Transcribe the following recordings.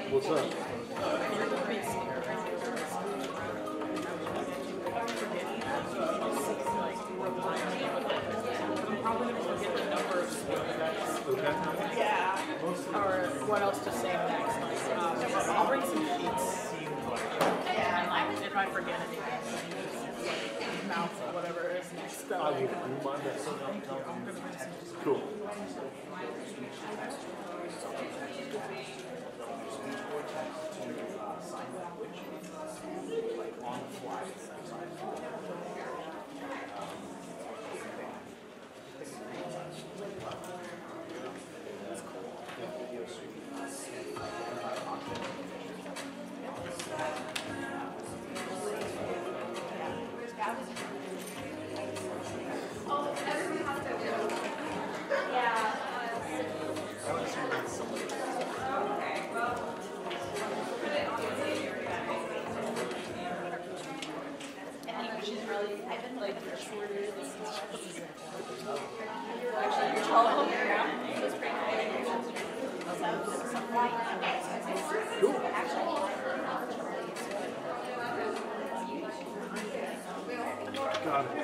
What's up? Okay. Yeah. Or what else to say next? I'll bring some sheets. Yeah. And like, if I forget anything, mouth or whatever is next. I will do mine next. Cool. Got it.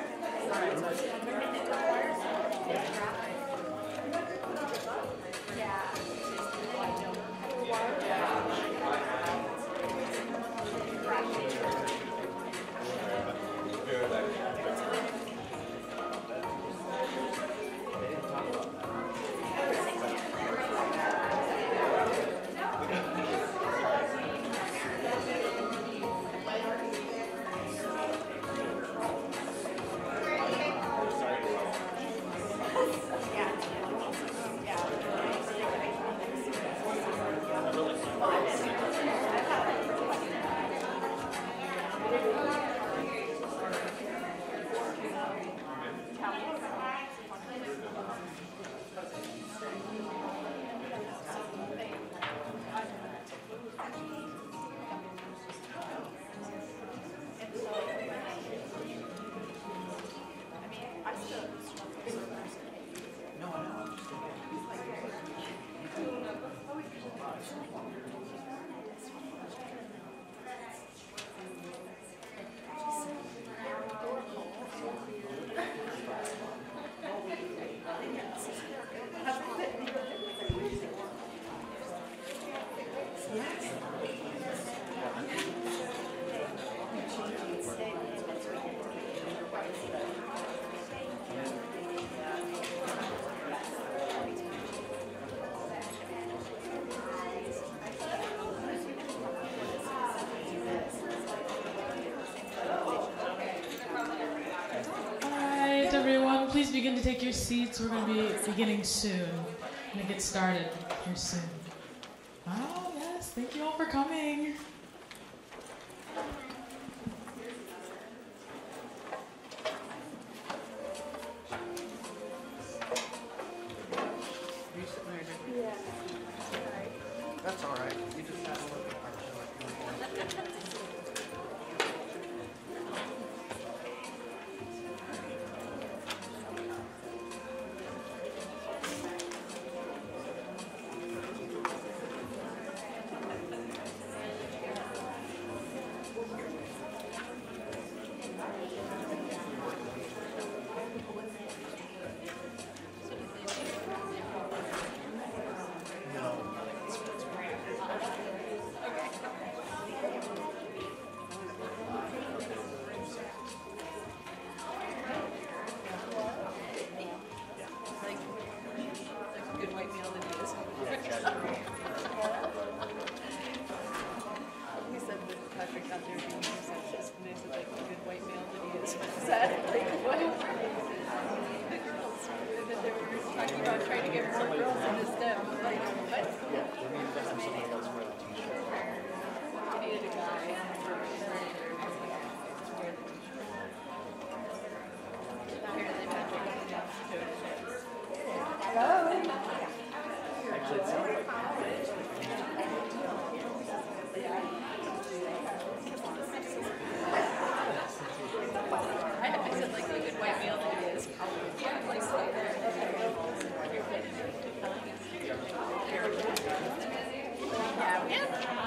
Everyone, please begin to take your seats. We're going to be beginning soon. We're going to get started here soon. Oh, yes. Thank you all for coming. That's all right. You just have a look at our show. Yeah.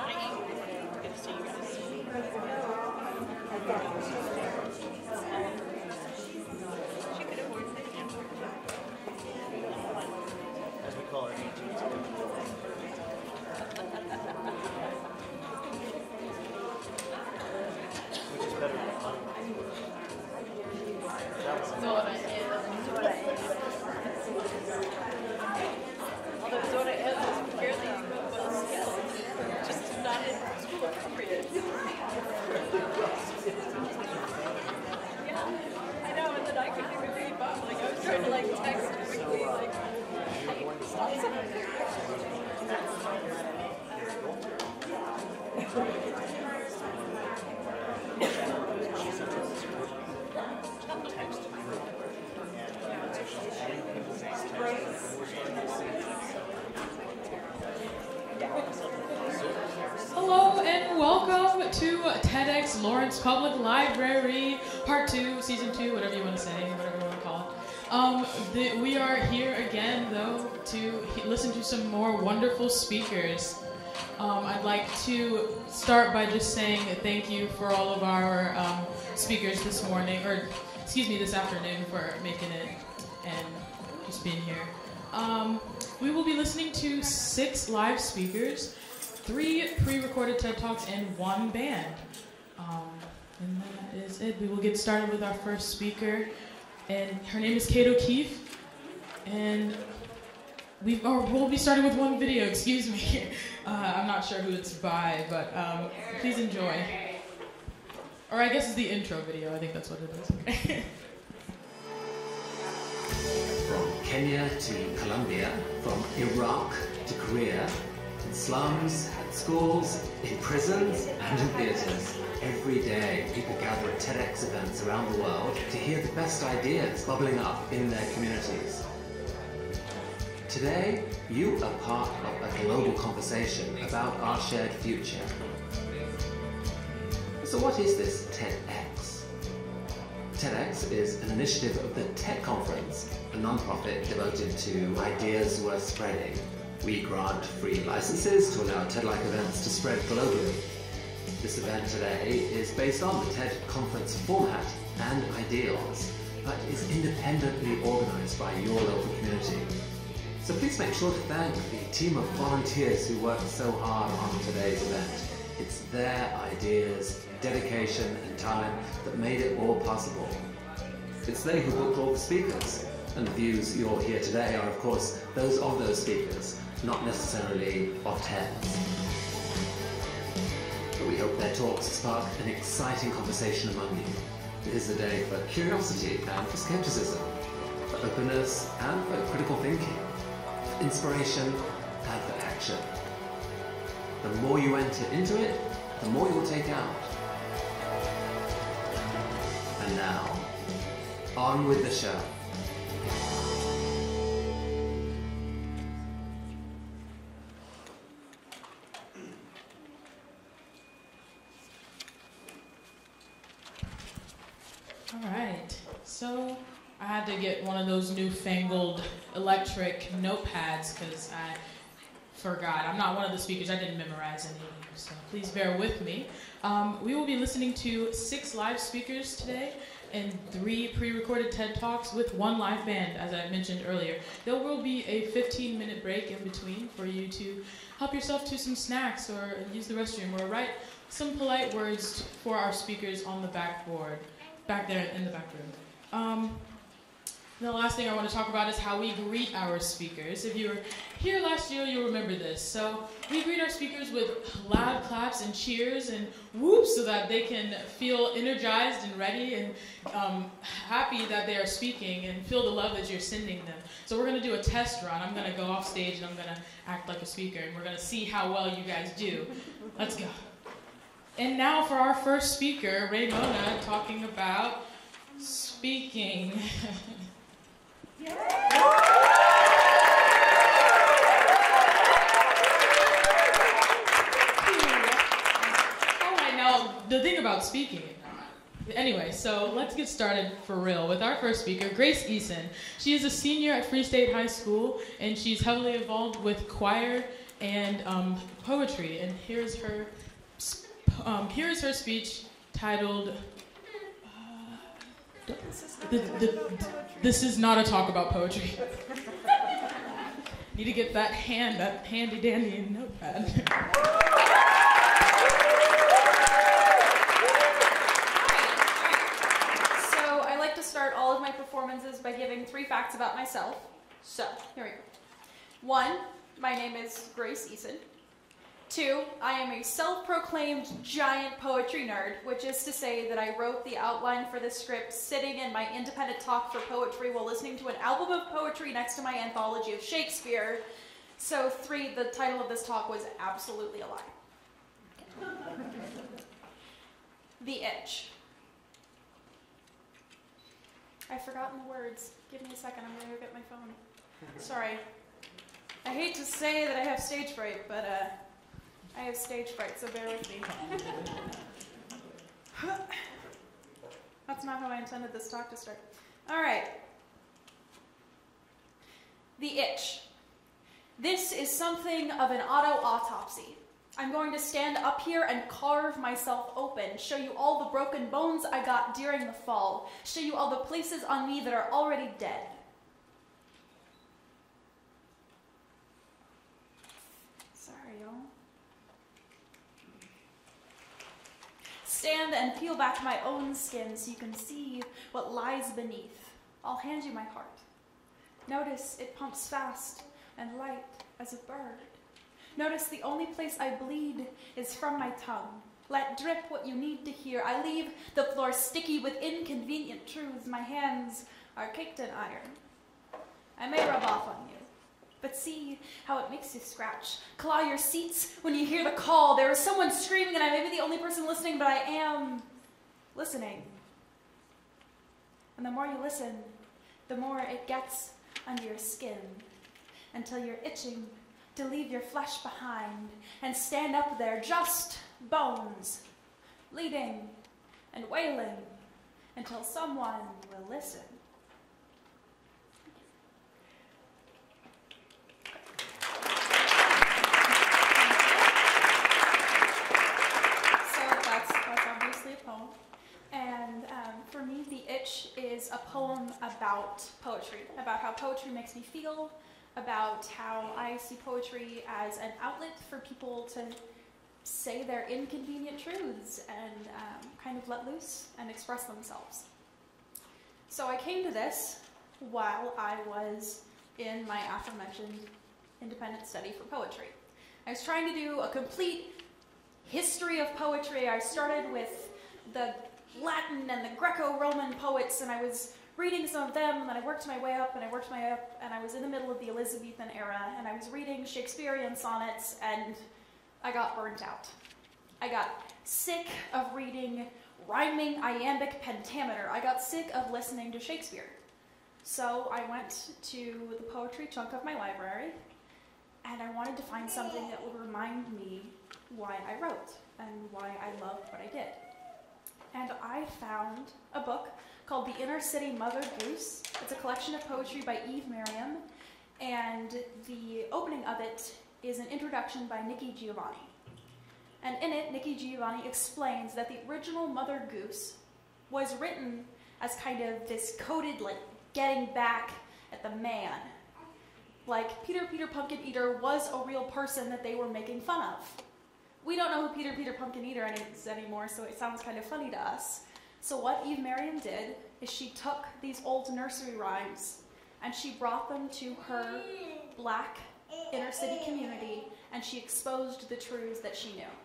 Hello and welcome to TEDx Lawrence Public Library, Part 2, Season 2, whatever you want to say, whatever you want to call it. We are here again, though, to listen to some more wonderful speakers. I'd like to start by just saying thank you for all of our speakers this morning, or excuse me, this afternoon, for making it and just being here. We will be listening to 6 live speakers, 3 pre-recorded TED Talks, and 1 band. And that is it. We will get started with our first speaker, and her name is Kate O'Keefe, and we'll be starting with 1 video, excuse me. I'm not sure who it's by, but please enjoy. Or I guess it's the intro video, I think that's what it is. From Kenya to Colombia, from Iraq to Korea, in slums, at schools, in prisons, and in theatres. Every day, people gather at TEDx events around the world to hear the best ideas bubbling up in their communities. Today, you are part of a global conversation about our shared future. So what is this TEDx? TEDx is an initiative of the TED Conference, a non-profit devoted to ideas worth spreading. We grant free licenses to allow TED-like events to spread globally. This event today is based on the TED Conference format and ideals, but is independently organized by your local community. So please make sure to thank the team of volunteers who worked so hard on today's event. It's their ideas, dedication, and time that made it all possible. It's they who booked all the speakers, and the views you'll hear today are, of course, those of those speakers, not necessarily of TEDs. But we hope their talks spark an exciting conversation among you. It is a day for curiosity and for skepticism, for openness and for critical thinking, for inspiration and for action. The more you enter into it, the more you'll take out. And now, on with the show. All right, so I had to get one of those newfangled electric notepads because I forgot. I'm not one of the speakers. I didn't memorize any of them, so please bear with me. We will be listening to 6 live speakers today and 3 pre-recorded TED Talks with 1 live band, as I mentioned earlier. There will be a 15-minute break in between for you to help yourself to some snacks or use the restroom or write some polite words for our speakers on the backboard, back there in the back room. The last thing I want to talk about is how we greet our speakers. If you were here last year, you'll remember this. So we greet our speakers with loud claps and cheers and whoops so that they can feel energized and ready and happy that they are speaking and feel the love that you're sending them. So we're going to do a test run. I'm going to go off stage and I'm going to act like a speaker and we're going to see how well you guys do. Let's go. And now for our first speaker, Raymona, talking about speaking. All right, now the thing about speaking. Anyway, so let's get started for real with our first speaker, Grace Eason. She is a senior at Free State High School, and she's heavily involved with choir and poetry. And here's her speech titled. This is not a talk about poetry. Need to get that handy dandy notepad. So I like to start all of my performances by giving 3 facts about myself. So here we go. 1, my name is Grace Eason. 2, I am a self-proclaimed giant poetry nerd, which is to say that I wrote the outline for this script sitting in my independent talk for poetry while listening to an album of poetry next to my anthology of Shakespeare. So 3, the title of this talk was absolutely a lie. The itch. I've forgotten the words. Give me a second, I'm gonna go get my phone. Sorry. I hate to say that I have stage fright, but I have stage fright, so bear with me. That's not how I intended this talk to start. All right. The itch. This is something of an auto-autopsy. I'm going to stand up here and carve myself open, show you all the broken bones I got during the fall, show you all the places on me that are already dead. Sorry, y'all. Stand and peel back my own skin so you can see what lies beneath. I'll hand you my heart. Notice it pumps fast and light as a bird. Notice the only place I bleed is from my tongue. Let drip what you need to hear. I leave the floor sticky with inconvenient truths. My hands are caked in iron. I may rub off on you, but see how it makes you scratch. Claw your seats when you hear the call. There is someone screaming and I may be the only person listening, but I am listening. And the more you listen, the more it gets under your skin until you're itching to leave your flesh behind and stand up there, just bones, bleeding and wailing until someone will listen. So that's obviously a poem. And for me, The Itch is a poem about poetry, about how poetry makes me feel, about how I see poetry as an outlet for people to say their inconvenient truths and kind of let loose and express themselves. So I came to this while I was in my aforementioned independent study for poetry. I was trying to do a complete history of poetry. I started with the Latin and the Greco-Roman poets, and I was reading some of them, and then I worked my way up, and I worked my way up, and I was in the middle of the Elizabethan era, and I was reading Shakespearean sonnets, and I got burnt out. I got sick of reading rhyming iambic pentameter. I got sick of listening to Shakespeare. So I went to the poetry chunk of my library, and I wanted to find something that would remind me why I wrote and why I loved what I did. And I found a book called The Inner City Mother Goose. It's a collection of poetry by Eve Merriam, and the opening of it is an introduction by Nikki Giovanni. And in it, Nikki Giovanni explains that the original Mother Goose was written as kind of this coded, like, getting back at the man. Like, Peter Pumpkin Eater was a real person that they were making fun of. We don't know who Peter Pumpkin Eater is anymore, so it sounds kind of funny to us. So what Eve Merriam did is she took these old nursery rhymes and she brought them to her black inner city community and she exposed the truths that she knew.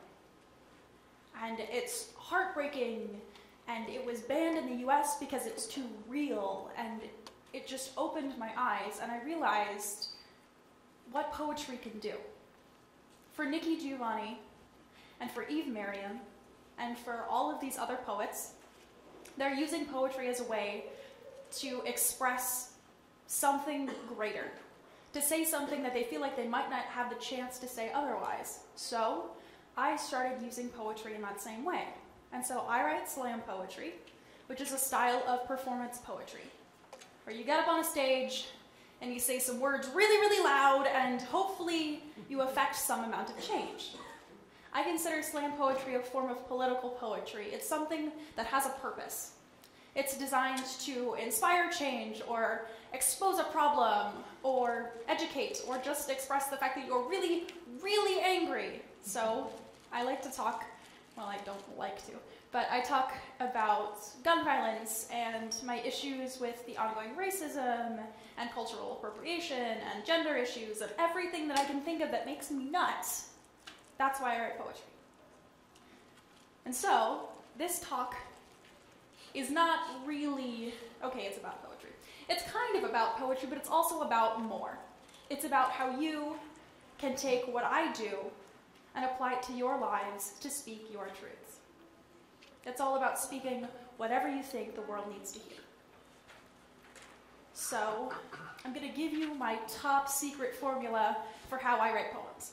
And it's heartbreaking, and it was banned in the US because it's too real, and it just opened my eyes, and I realized what poetry can do. For Nikki Giovanni, and for Eve Merriam, and for all of these other poets, they're using poetry as a way to express something greater, to say something that they feel like they might not have the chance to say otherwise. So I started using poetry in that same way. And so I write slam poetry, which is a style of performance poetry, where you get up on a stage and you say some words really, really loud, and hopefully you affect some amount of change. I consider slam poetry a form of political poetry. It's something that has a purpose. It's designed to inspire change, or expose a problem, or educate, or just express the fact that you're really, really angry. So I like to talk, well, I don't like to, but I talk about gun violence and my issues with the ongoing racism and cultural appropriation and gender issues and everything that I can think of that makes me nuts. That's why I write poetry. And so, this talk is not really, okay, it's about poetry. It's kind of about poetry, but it's also about more. It's about how you can take what I do and apply it to your lives to speak your truths. It's all about speaking whatever you think the world needs to hear. So, I'm going to give you my top secret formula for how I write poems.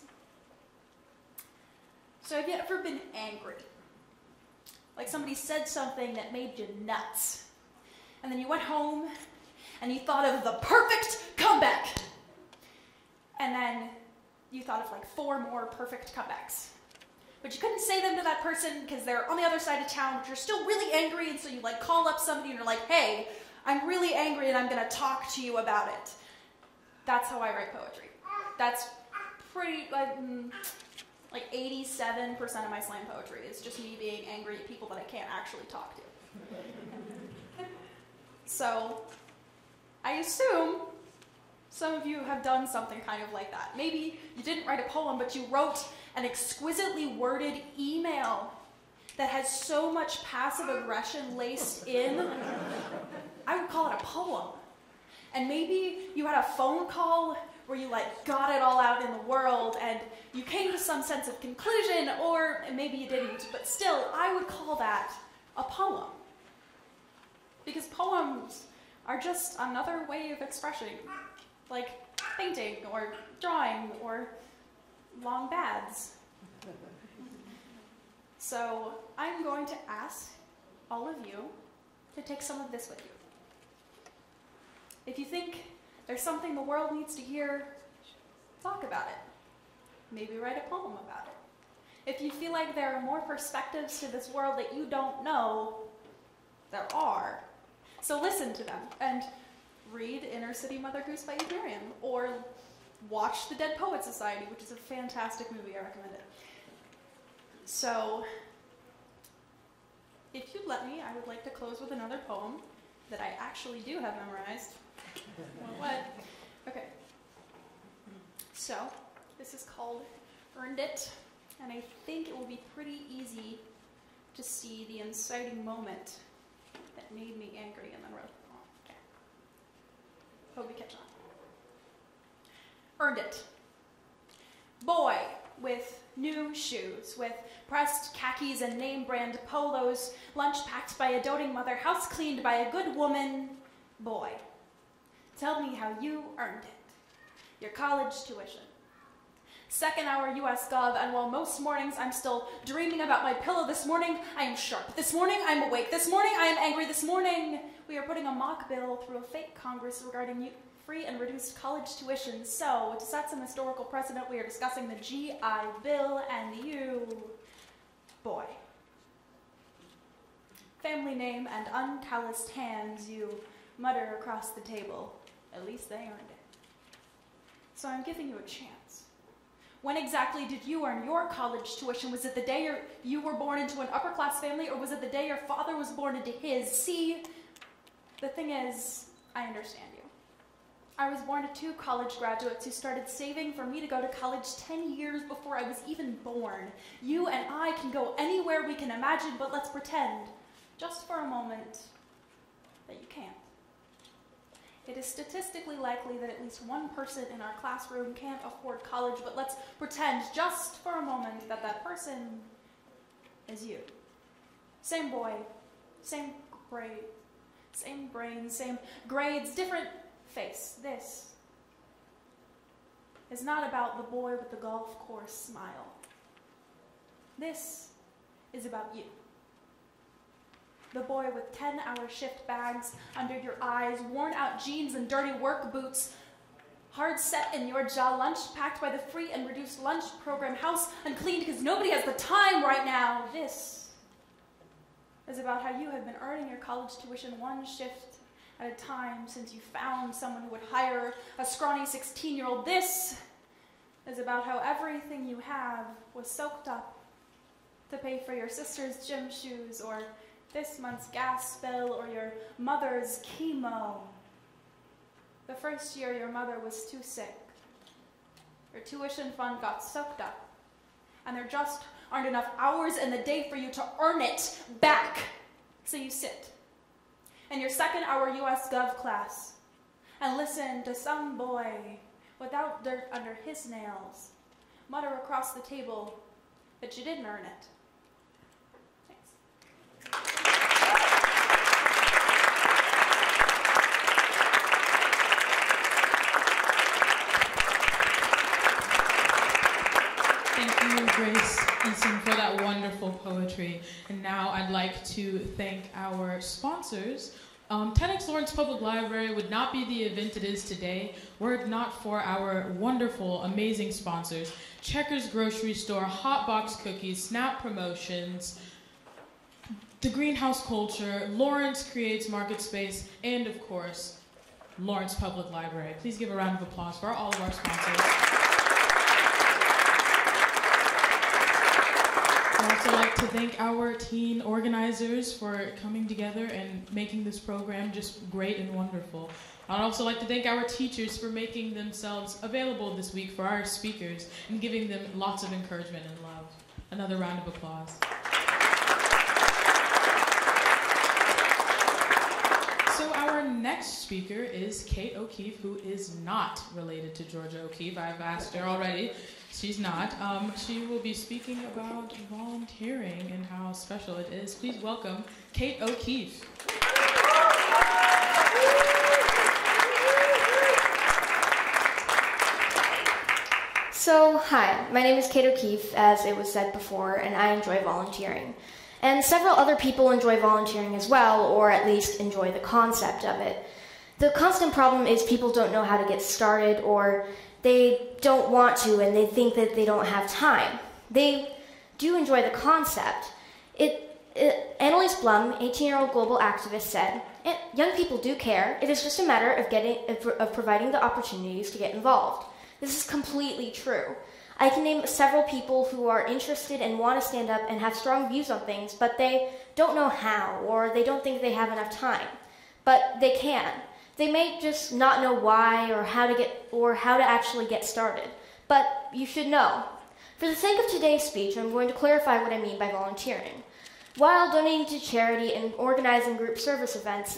So, have you ever been angry? Like somebody said something that made you nuts. And then you went home and you thought of the perfect comeback. And then you thought of like 4 more perfect comebacks. But you couldn't say them to that person because they're on the other side of town, but you're still really angry, and so you like call up somebody and you're like, hey, I'm really angry and I'm going to talk to you about it. That's how I write poetry. That's pretty, like 87% of my slam poetry is just me being angry at people that I can't actually talk to. So, I assume some of you have done something kind of like that. Maybe you didn't write a poem, but you wrote an exquisitely worded email that has so much passive aggression laced in. I would call it a poem. And maybe you had a phone call where you like got it all out in the world and you came to some sense of conclusion, or maybe you didn't, but still, I would call that a poem. Because poems are just another way of expressing, like painting or drawing or long baths. So I'm going to ask all of you to take some of this with you. If you think there's something the world needs to hear, talk about it. Maybe write a poem about it. If you feel like there are more perspectives to this world that you don't know, there are. So listen to them and read Inner City Mother Goose by Ethereum, or watch The Dead Poets Society, which is a fantastic movie. I recommend it. So, if you'd let me, I would like to close with another poem that I actually do have memorized. Well, what? Okay. So, this is called Earned It, and I think it will be pretty easy to see the inciting moment that made me angry and then wrote the poem. Okay. Hope you catch on. Earned it. Boy with new shoes, with pressed khakis and name-brand polos, lunch packed by a doting mother, house cleaned by a good woman. Boy, tell me how you earned it. Your college tuition. Second hour US Gov, and while most mornings I'm still dreaming about my pillow, this morning I am sharp. This morning I'm awake. This morning I am angry. This morning we are putting a mock bill through a fake Congress regarding free and reduced college tuition. So, to set some historical precedent, we are discussing the GI Bill and you, boy. Family name and uncalloused hands, you mutter across the table. At least they earned it. So I'm giving you a chance. When exactly did you earn your college tuition? Was it the day you were born into an upper-class family, or was it the day your father was born into his? See, the thing is, I understand you. I was born to 2 college graduates who started saving for me to go to college 10 years before I was even born. You and I can go anywhere we can imagine, but let's pretend, just for a moment, that you can't. It is statistically likely that at least one person in our classroom can't afford college, but let's pretend just for a moment that that person is you. Same boy, same grade, same brain, same grades, different face. This is not about the boy with the golf course smile. This is about you. The boy with 10-hour shift bags under your eyes, worn-out jeans and dirty work boots, hard set in your jaw, lunch packed by the free and reduced lunch program, house uncleaned because nobody has the time right now. This is about how you have been earning your college tuition one shift at a time since you found someone who would hire a scrawny 16-year-old. This is about how everything you have was soaked up to pay for your sister's gym shoes, or this month's gas bill, or your mother's chemo. The first year your mother was too sick. Your tuition fund got soaked up. and there just aren't enough hours in the day for you to earn it back. So you sit in your second hour US Gov class and listen to some boy without dirt under his nails mutter across the table that you didn't earn it. Thank you, Grace Eason, for that wonderful poetry. And now I'd like to thank our sponsors. TEDx Lawrence Public Library would not be the event it is today were it not for our wonderful, amazing sponsors: Checkers Grocery Store, Hot Box Cookies, Snap Promotions, The Greenhouse Culture, Lawrence Creates Market Space, and of course, Lawrence Public Library. Please give a round of applause for all of our sponsors. I'd also like to thank our teen organizers for coming together and making this program just great and wonderful. I'd also like to thank our teachers for making themselves available this week for our speakers and giving them lots of encouragement and love. Another round of applause. So our next speaker is Kate O'Keefe, who is not related to Georgia O'Keefe. I've asked her already. She's not. She will be speaking about volunteering and how special it is. Please welcome Kate O'Keefe. So, hi, my name is Kate O'Keefe, as it was said before, and I enjoy volunteering. And several other people enjoy volunteering as well, or at least enjoy the concept of it. The constant problem is people don't know how to get started, or they don't want to, and they think that they don't have time. They do enjoy the concept. Annalise Blum, 18-year-old global activist, said, "Young people do care. It is just a matter of providing the opportunities to get involved." This is completely true. I can name several people who are interested and want to stand up and have strong views on things, but they don't know how, or they don't think they have enough time. But they can. They may just not know why or how to actually get started. But you should know. For the sake of today's speech, I'm going to clarify what I mean by volunteering. While donating to charity and organizing group service events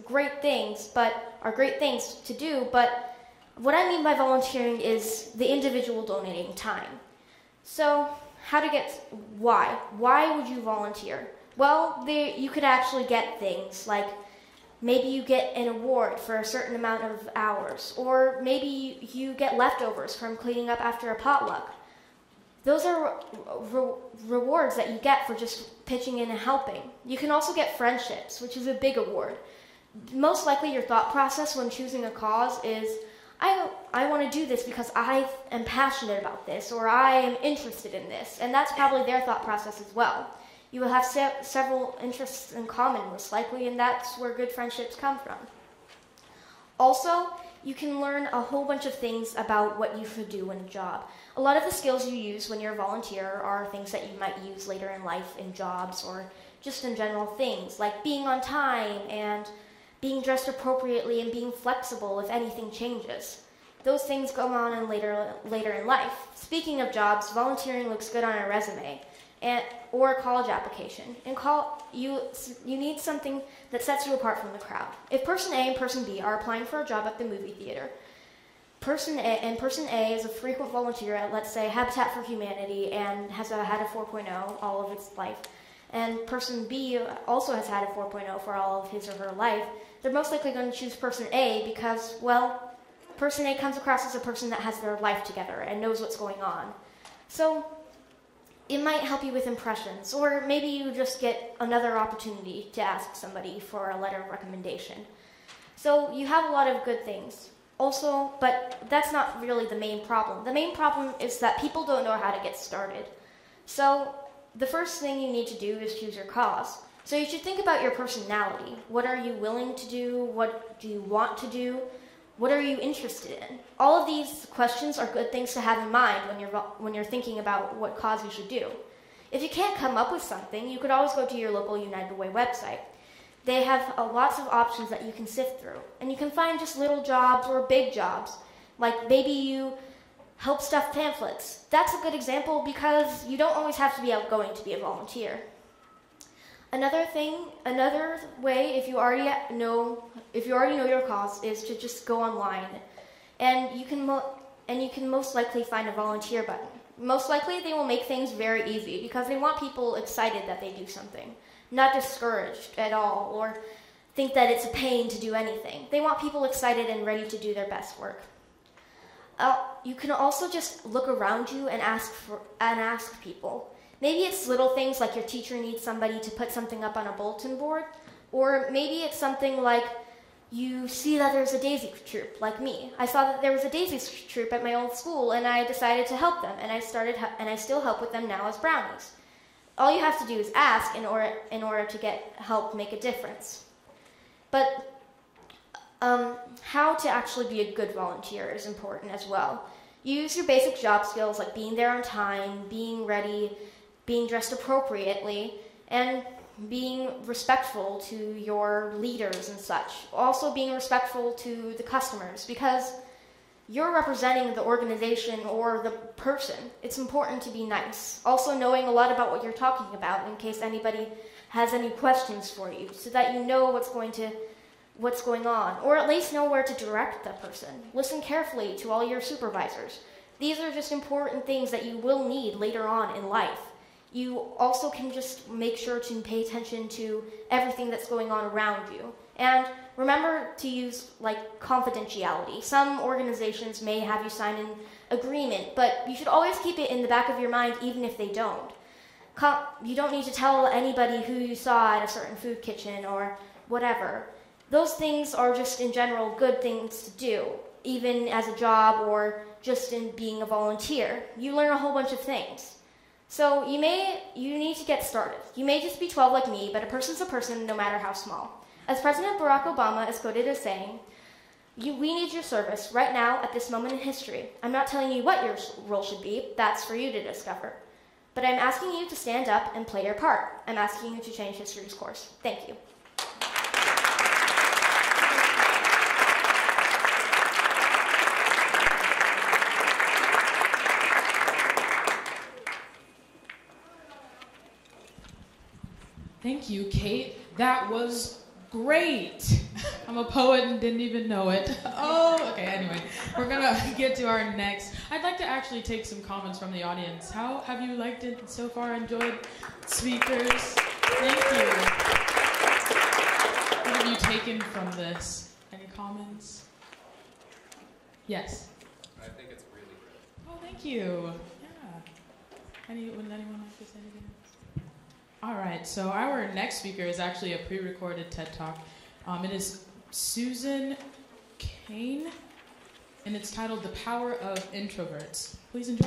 are great things to do, but what I mean by volunteering is the individual donating time. So, why? Why would you volunteer? Well, you could actually get things like maybe you get an award for a certain amount of hours, or maybe you get leftovers from cleaning up after a potluck. Those are rewards that you get for just pitching in and helping. You can also get friendships, which is a big award. Most likely your thought process when choosing a cause is, I want to do this because I am passionate about this, or I am interested in this, and that's probably their thought process as well. You will have several interests in common, most likely, and that's where good friendships come from. Also, you can learn a whole bunch of things about what you should do in a job. A lot of the skills you use when you're a volunteer are things that you might use later in life in jobs, or just in general things, like being on time and being dressed appropriately and being flexible if anything changes. Those things go on in later in life. Speaking of jobs, volunteering looks good on a resume or a college application. You need something that sets you apart from the crowd. If person A and person B are applying for a job at the movie theater, person A is a frequent volunteer at, let's say, Habitat for Humanity and has had a 4.0 all of its life, and person B also has had a 4.0 for all of his or her life, they're most likely going to choose person A because, well, person A comes across as a person that has their life together and knows what's going on. So it might help you with impressions, or maybe you just get another opportunity to ask somebody for a letter of recommendation. So you have a lot of good things. Also, but that's not really the main problem. The main problem is that people don't know how to get started. So the first thing you need to do is choose your cause. So you should think about your personality. What are you willing to do? What do you want to do? What are you interested in? All of these questions are good things to have in mind when you're thinking about what cause you should do. If you can't come up with something, you could always go to your local United Way website. They have lots of options that you can sift through. And you can find just little jobs or big jobs. Like maybe you help stuff pamphlets. That's a good example because you don't always have to be outgoing to be a volunteer. Another way, if you already know your cause, is to just go online, and you can most likely find a volunteer button. Most likely, they will make things very easy because they want people excited that they do something, not discouraged at all, or think that it's a pain to do anything. They want people excited and ready to do their best work. You can also just look around you and ask people. Maybe it's little things like your teacher needs somebody to put something up on a bulletin board, or maybe it's something like you see that there's a daisy troop, like me. I saw that there was a daisy troop at my old school, and I decided to help them, and I still help with them now as brownies. All you have to do is ask in order to get help make a difference. But how to actually be a good volunteer is important as well. Use your basic job skills like being there on time, being ready, being dressed appropriately, and being respectful to your leaders and such. Also being respectful to the customers, because you're representing the organization or the person. It's important to be nice. Also knowing a lot about what you're talking about in case anybody has any questions for you, so that you know what's going on, or at least know where to direct the person. Listen carefully to all your supervisors. These are just important things that you will need later on in life. You also can just make sure to pay attention to everything that's going on around you. And remember to use confidentiality. Some organizations may have you sign an agreement, but you should always keep it in the back of your mind even if they don't. You don't need to tell anybody who you saw at a certain food kitchen or whatever. Those things are just in general good things to do, even as a job or just in being a volunteer. You learn a whole bunch of things. So you need to get started. You may just be 12 like me, but a person's a person no matter how small. As President Barack Obama is quoted as saying, we need your service right now at this moment in history. I'm not telling you what your role should be. That's for you to discover. But I'm asking you to stand up and play your part. I'm asking you to change history's course. Thank you. Thank you, Kate. That was great. I'm a poet and didn't even know it. Oh, okay, anyway. We're going to get to our next. I'd like to actually take some comments from the audience. How have you liked it so far? Enjoyed speakers? Thank you. What have you taken from this? Any comments? Yes. I think it's really good. Oh, thank you. Yeah. Would anyone like to say anything else? All right, so our next speaker is actually a pre-recorded TED Talk. It is Susan Cain, and it's titled The Power of Introverts. Please enjoy.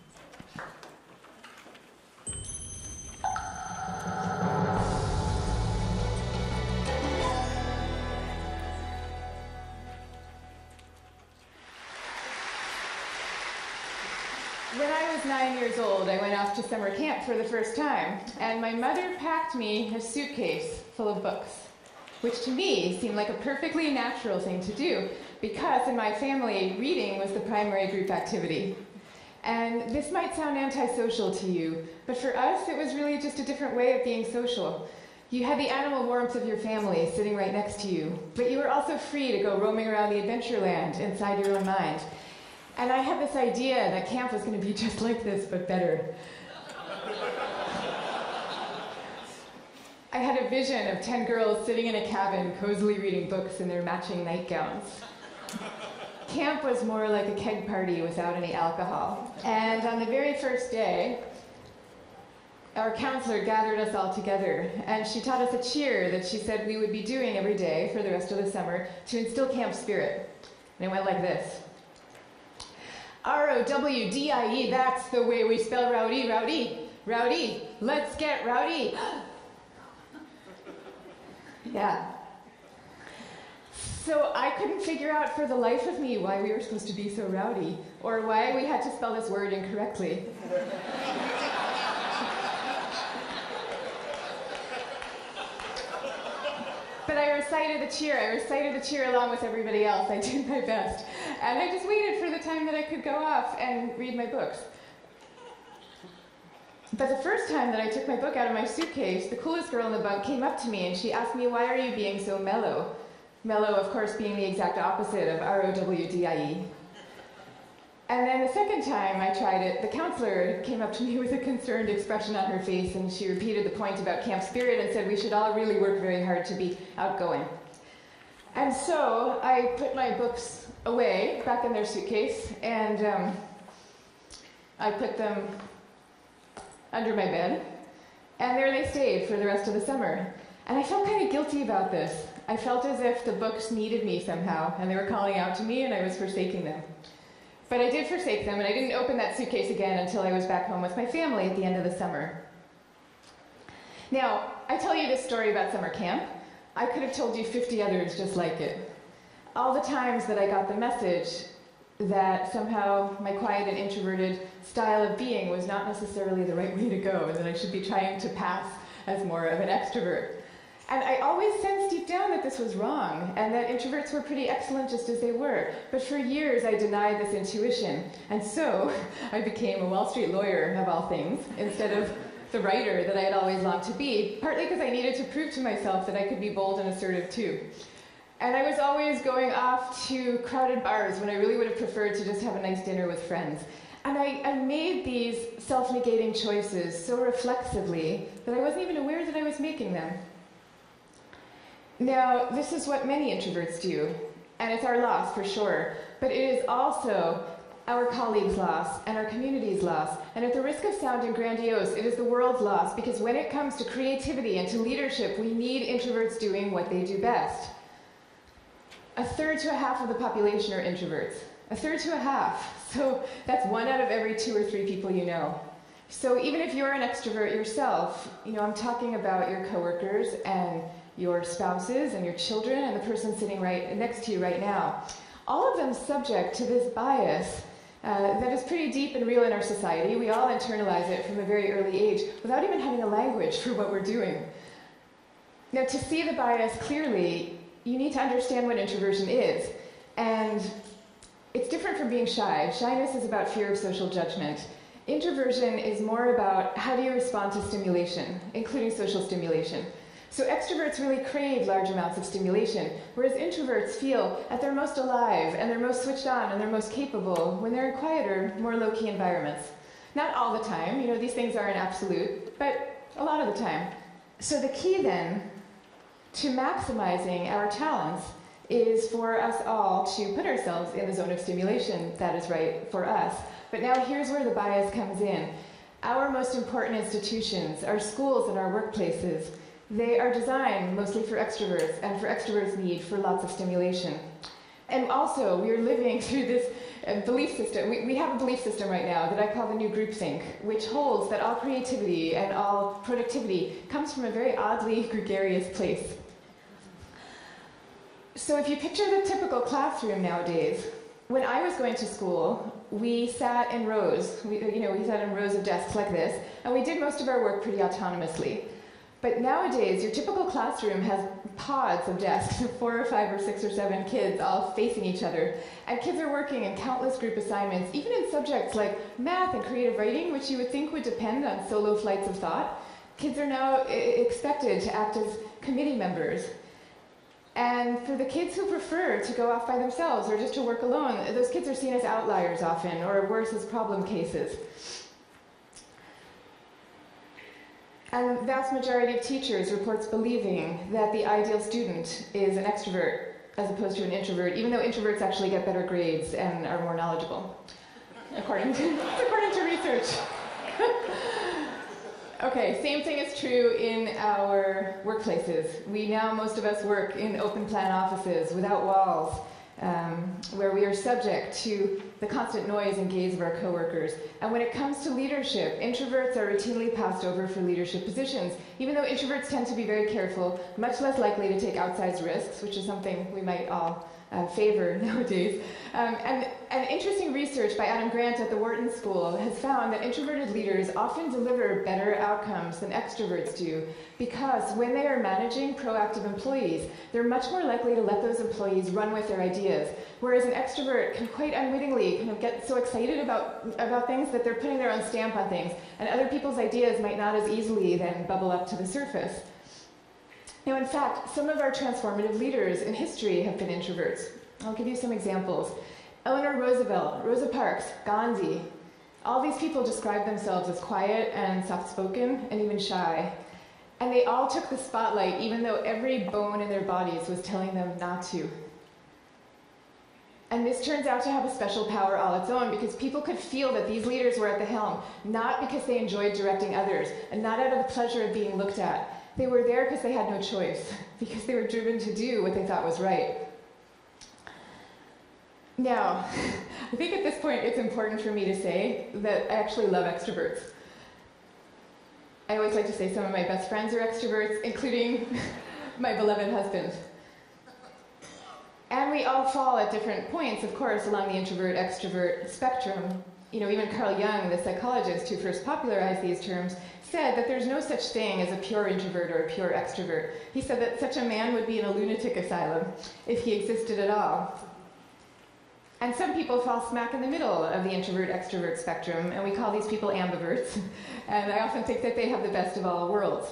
When I was 9 years old, I went off to summer camp for the first time, and my mother packed me a suitcase full of books, which to me seemed like a perfectly natural thing to do, because in my family, reading was the primary group activity. And this might sound antisocial to you, but for us, it was really just a different way of being social. You had the animal warmth of your family sitting right next to you, but you were also free to go roaming around the adventure land inside your own mind. And I had this idea that camp was going to be just like this, but better. I had a vision of 10 girls sitting in a cabin, cozily reading books in their matching nightgowns. Camp was more like a keg party without any alcohol. And on the very first day, our counselor gathered us all together, and she taught us a cheer that she said we would be doing every day for the rest of the summer to instill camp spirit. And it went like this. R-O-W-D-I-E, that's the way we spell rowdy, rowdy, rowdy. Let's get rowdy. Yeah. So I couldn't figure out for the life of me why we were supposed to be so rowdy, or why we had to spell this word incorrectly. But I recited the cheer along with everybody else. I did my best. And I just waited for the time that I could go off and read my books. But the first time that I took my book out of my suitcase, the coolest girl in the bunk came up to me and she asked me, "Why are you being so mellow?" Mellow, of course, being the exact opposite of R-O-W-D-I-E. And then the second time I tried it, the counselor came up to me with a concerned expression on her face, and she repeated the point about camp spirit and said we should all really work very hard to be outgoing. And so I put my books away, back in their suitcase, and I put them under my bed, and there they stayed for the rest of the summer. And I felt kind of guilty about this. I felt as if the books needed me somehow, and they were calling out to me, and I was forsaking them. But I did forsake them, and I didn't open that suitcase again until I was back home with my family at the end of the summer. Now, I tell you this story about summer camp. I could have told you 50 others just like it. All the times that I got the message that somehow my quiet and introverted style of being was not necessarily the right way to go, and that I should be trying to pass as more of an extrovert. And I always sensed deep down that this was wrong, and that introverts were pretty excellent just as they were. But for years I denied this intuition, and so I became a Wall Street lawyer, of all things, instead of the writer that I had always longed to be, partly because I needed to prove to myself that I could be bold and assertive too. And I was always going off to crowded bars when I really would have preferred to just have a nice dinner with friends. And I made these self-negating choices so reflexively that I wasn't even aware that I was making them. Now, this is what many introverts do, and it's our loss for sure, but it is also our colleagues' loss and our community's loss, and at the risk of sounding grandiose, it is the world's loss, because when it comes to creativity and to leadership, we need introverts doing what they do best. 1/3 to 1/2 of the population are introverts. 1/3 to 1/2, so that's 1 out of every 2 or 3 people you know. So even if you're an extrovert yourself, I'm talking about your coworkers and your spouses and your children and the person sitting right next to you right now. All of them subject to this bias that is pretty deep and real in our society. We all internalize it from a very early age without even having a language for what we're doing. Now, to see the bias clearly, you need to understand what introversion is. And it's different from being shy. Shyness is about fear of social judgment. Introversion is more about how do you respond to stimulation, including social stimulation. So extroverts really crave large amounts of stimulation, whereas introverts feel at their most alive and they're most switched on and they're most capable when they're in quieter, more low-key environments. Not all the time, these things aren't absolute, but a lot of the time. So the key then to maximizing our talents is for us all to put ourselves in the zone of stimulation that is right for us. But now here's where the bias comes in. Our most important institutions, our schools and our workplaces, they are designed mostly for extroverts, and for extroverts' need for lots of stimulation. And also, we are living through this belief system. We have a belief system right now that I call the new groupthink, which holds that all creativity and all productivity comes from a very oddly gregarious place. So if you picture the typical classroom nowadays, when I was going to school, we sat in rows. We sat in rows of desks like this, and we did most of our work pretty autonomously. But nowadays, your typical classroom has pods of desks, 4 or 5 or 6 or 7 kids all facing each other. And kids are working in countless group assignments, even in subjects like math and creative writing, which you would think would depend on solo flights of thought. Kids are now expected to act as committee members. And for the kids who prefer to go off by themselves or just to work alone, those kids are seen as outliers often, or worse, as problem cases. And the vast majority of teachers reports believing that the ideal student is an extrovert as opposed to an introvert, even though introverts actually get better grades and are more knowledgeable, according to research. Okay, same thing is true in our workplaces. Most of us work in open plan offices without walls, where we are subject to the constant noise and gaze of our coworkers. And when it comes to leadership, introverts are routinely passed over for leadership positions, even though introverts tend to be very careful, much less likely to take outsized risks, which is something we might all favor nowadays. And interesting research by Adam Grant at the Wharton School has found that introverted leaders often deliver better outcomes than extroverts do, because when they are managing proactive employees, they're much more likely to let those employees run with their ideas, whereas an extrovert can quite unwittingly kind of get so excited about things that they're putting their own stamp on things, and other people's ideas might not as easily then bubble up to the surface. Now, in fact, some of our transformative leaders in history have been introverts. I'll give you some examples. Eleanor Roosevelt, Rosa Parks, Gandhi. All these people describe themselves as quiet and soft-spoken and even shy. And they all took the spotlight even though every bone in their bodies was telling them not to. And this turns out to have a special power all its own, because people could feel that these leaders were at the helm, not because they enjoyed directing others, and not out of the pleasure of being looked at. They were there because they had no choice, because they were driven to do what they thought was right. Now, I think at this point it's important for me to say that I actually love extroverts. I always like to say some of my best friends are extroverts, including my beloved husband. And we all fall at different points, of course, along the introvert-extrovert spectrum. You know, even Carl Jung, the psychologist who first popularized these terms, said that there's no such thing as a pure introvert or a pure extrovert. He said that such a man would be in a lunatic asylum if he existed at all. And some people fall smack in the middle of the introvert-extrovert spectrum, and we call these people ambiverts. And I often think that they have the best of all worlds.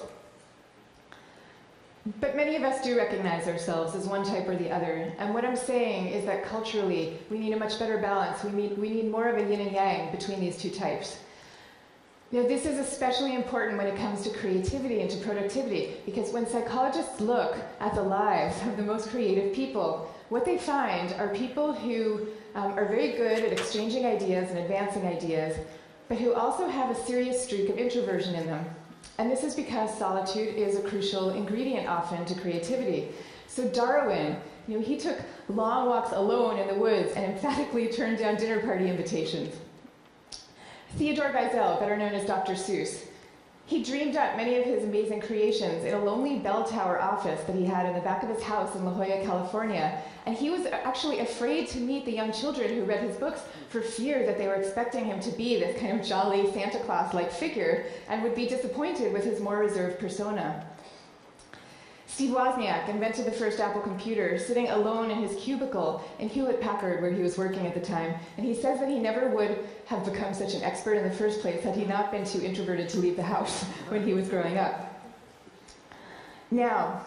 But many of us do recognize ourselves as one type or the other. And what I'm saying is that culturally, we need a much better balance. We need more of a yin and yang between these two types. Now, this is especially important when it comes to creativity and to productivity, because when psychologists look at the lives of the most creative people, what they find are people who are very good at exchanging ideas and advancing ideas, but who also have a serious streak of introversion in them. And this is because solitude is a crucial ingredient often to creativity. So Darwin, he took long walks alone in the woods and emphatically turned down dinner party invitations. Theodore Geisel, better known as Dr. Seuss, he dreamed up many of his amazing creations in a lonely bell tower office that he had in the back of his house in La Jolla, California. And he was actually afraid to meet the young children who read his books for fear that they were expecting him to be this kind of jolly Santa Claus-like figure and would be disappointed with his more reserved persona. Steve Wozniak invented the first Apple computer, sitting alone in his cubicle in Hewlett-Packard, where he was working at the time. And he says that he never would have become such an expert in the first place had he not been too introverted to leave the house when he was growing up. Now,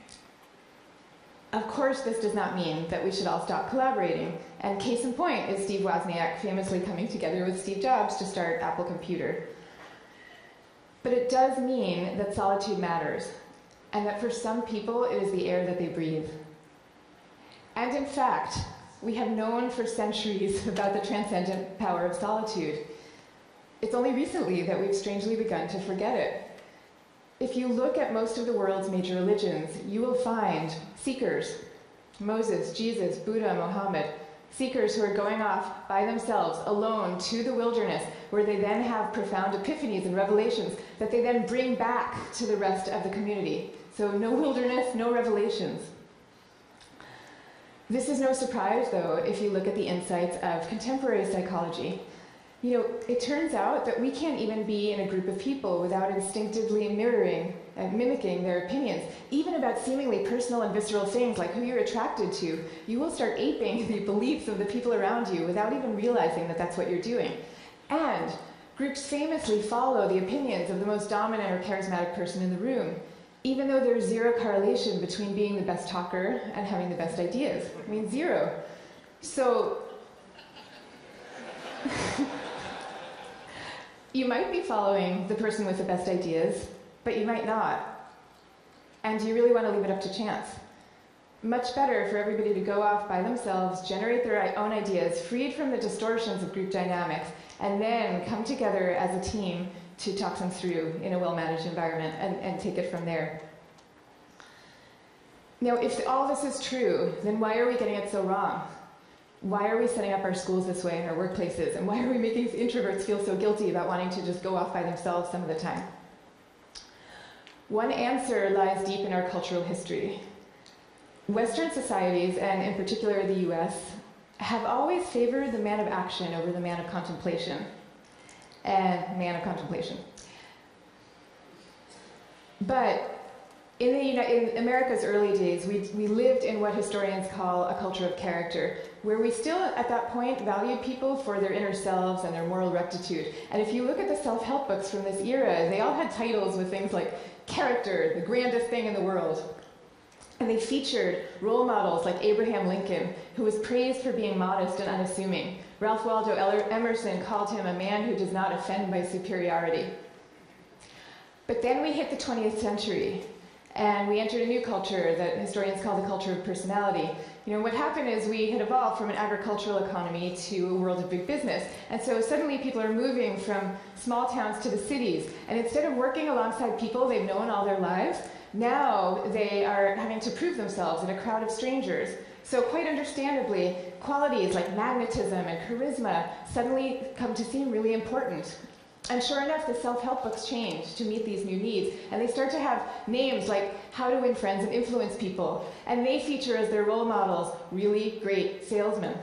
of course, this does not mean that we should all stop collaborating. And case in point is Steve Wozniak famously coming together with Steve Jobs to start Apple Computer. But it does mean that solitude matters, and that for some people it is the air that they breathe. And in fact, we have known for centuries about the transcendent power of solitude. It's only recently that we've strangely begun to forget it. If you look at most of the world's major religions, you will find seekers, Moses, Jesus, Buddha, Muhammad, seekers who are going off by themselves, alone, to the wilderness, where they then have profound epiphanies and revelations that they then bring back to the rest of the community. So no wilderness, no revelations. This is no surprise, though, if you look at the insights of contemporary psychology. It turns out that we can't even be in a group of people without instinctively mirroring and mimicking their opinions, even about seemingly personal and visceral things like who you're attracted to. You will start aping the beliefs of the people around you without even realizing that that's what you're doing. And groups famously follow the opinions of the most dominant or charismatic person in the room, even though there's zero correlation between being the best talker and having the best ideas. I mean, zero. So you might be following the person with the best ideas, but you might not. And do you really want to leave it up to chance? Much better for everybody to go off by themselves, generate their own ideas, freed from the distortions of group dynamics, and then come together as a team to talk them through in a well-managed environment and take it from there. Now, if all this is true, then why are we getting it so wrong? Why are we setting up our schools this way and our workplaces? And why are we making introverts feel so guilty about wanting to just go off by themselves some of the time? One answer lies deep in our cultural history. Western societies, and in particular the US, have always favored the man of action over the man of contemplation. But in America's early days, we lived in what historians call a culture of character, where we still, at that point, valued people for their inner selves and their moral rectitude. And if you look at the self-help books from this era, they all had titles with things like character, the grandest thing in the world. And they featured role models like Abraham Lincoln, who was praised for being modest and unassuming. Ralph Waldo Emerson called him a man who does not offend by superiority. But then we hit the 20th century, and we entered a new culture that historians call the culture of personality. You know, what happened is we had evolved from an agricultural economy to a world of big business. And so suddenly people are moving from small towns to the cities. And instead of working alongside people they've known all their lives, now they are having to prove themselves in a crowd of strangers. So quite understandably, qualities like magnetism and charisma suddenly come to seem really important. And sure enough, the self-help books change to meet these new needs. And they start to have names like How to Win Friends and Influence People. And they feature as their role models really great salesmen.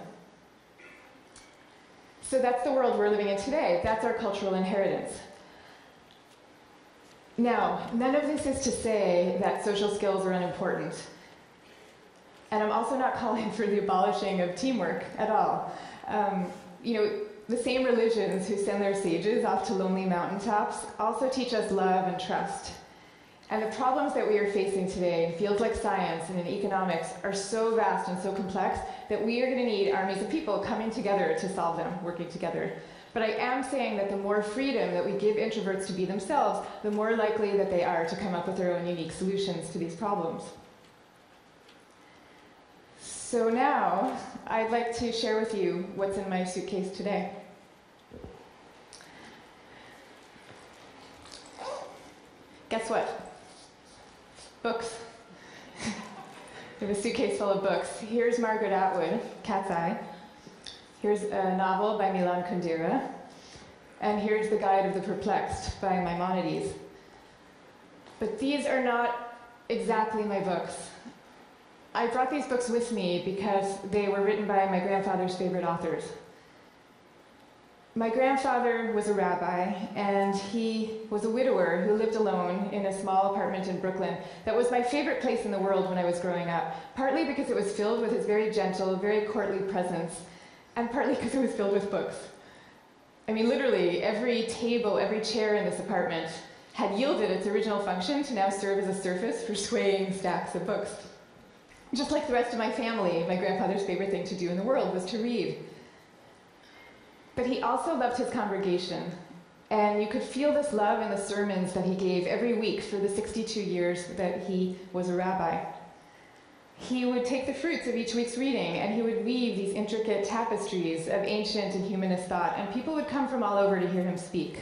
So that's the world we're living in today. That's our cultural inheritance. Now, none of this is to say that social skills are unimportant. And I'm also not calling for the abolishing of teamwork at all. The same religions who send their sages off to lonely mountaintops also teach us love and trust. And the problems that we are facing today in fields like science and in economics are so vast and so complex that we are going to need armies of people coming together to solve them, working together. But I am saying that the more freedom that we give introverts to be themselves, the more likely that they are to come up with their own unique solutions to these problems. So now, I'd like to share with you what's in my suitcase today. Guess what? Books. I have a suitcase full of books. Here's Margaret Atwood, Cat's Eye. Here's a novel by Milan Kundera. And here's The Guide of the Perplexed by Maimonides. But these are not exactly my books. I brought these books with me because they were written by my grandfather's favorite authors. My grandfather was a rabbi, and he was a widower who lived alone in a small apartment in Brooklyn that was my favorite place in the world when I was growing up, partly because it was filled with his very gentle, very courtly presence, and partly because it was filled with books. I mean, literally, every table, every chair in this apartment had yielded its original function to now serve as a surface for swaying stacks of books. Just like the rest of my family, my grandfather's favorite thing to do in the world was to read. But he also loved his congregation, and you could feel this love in the sermons that he gave every week for the 62 years that he was a rabbi. He would take the fruits of each week's reading, and he would weave these intricate tapestries of ancient and humanist thought, and people would come from all over to hear him speak.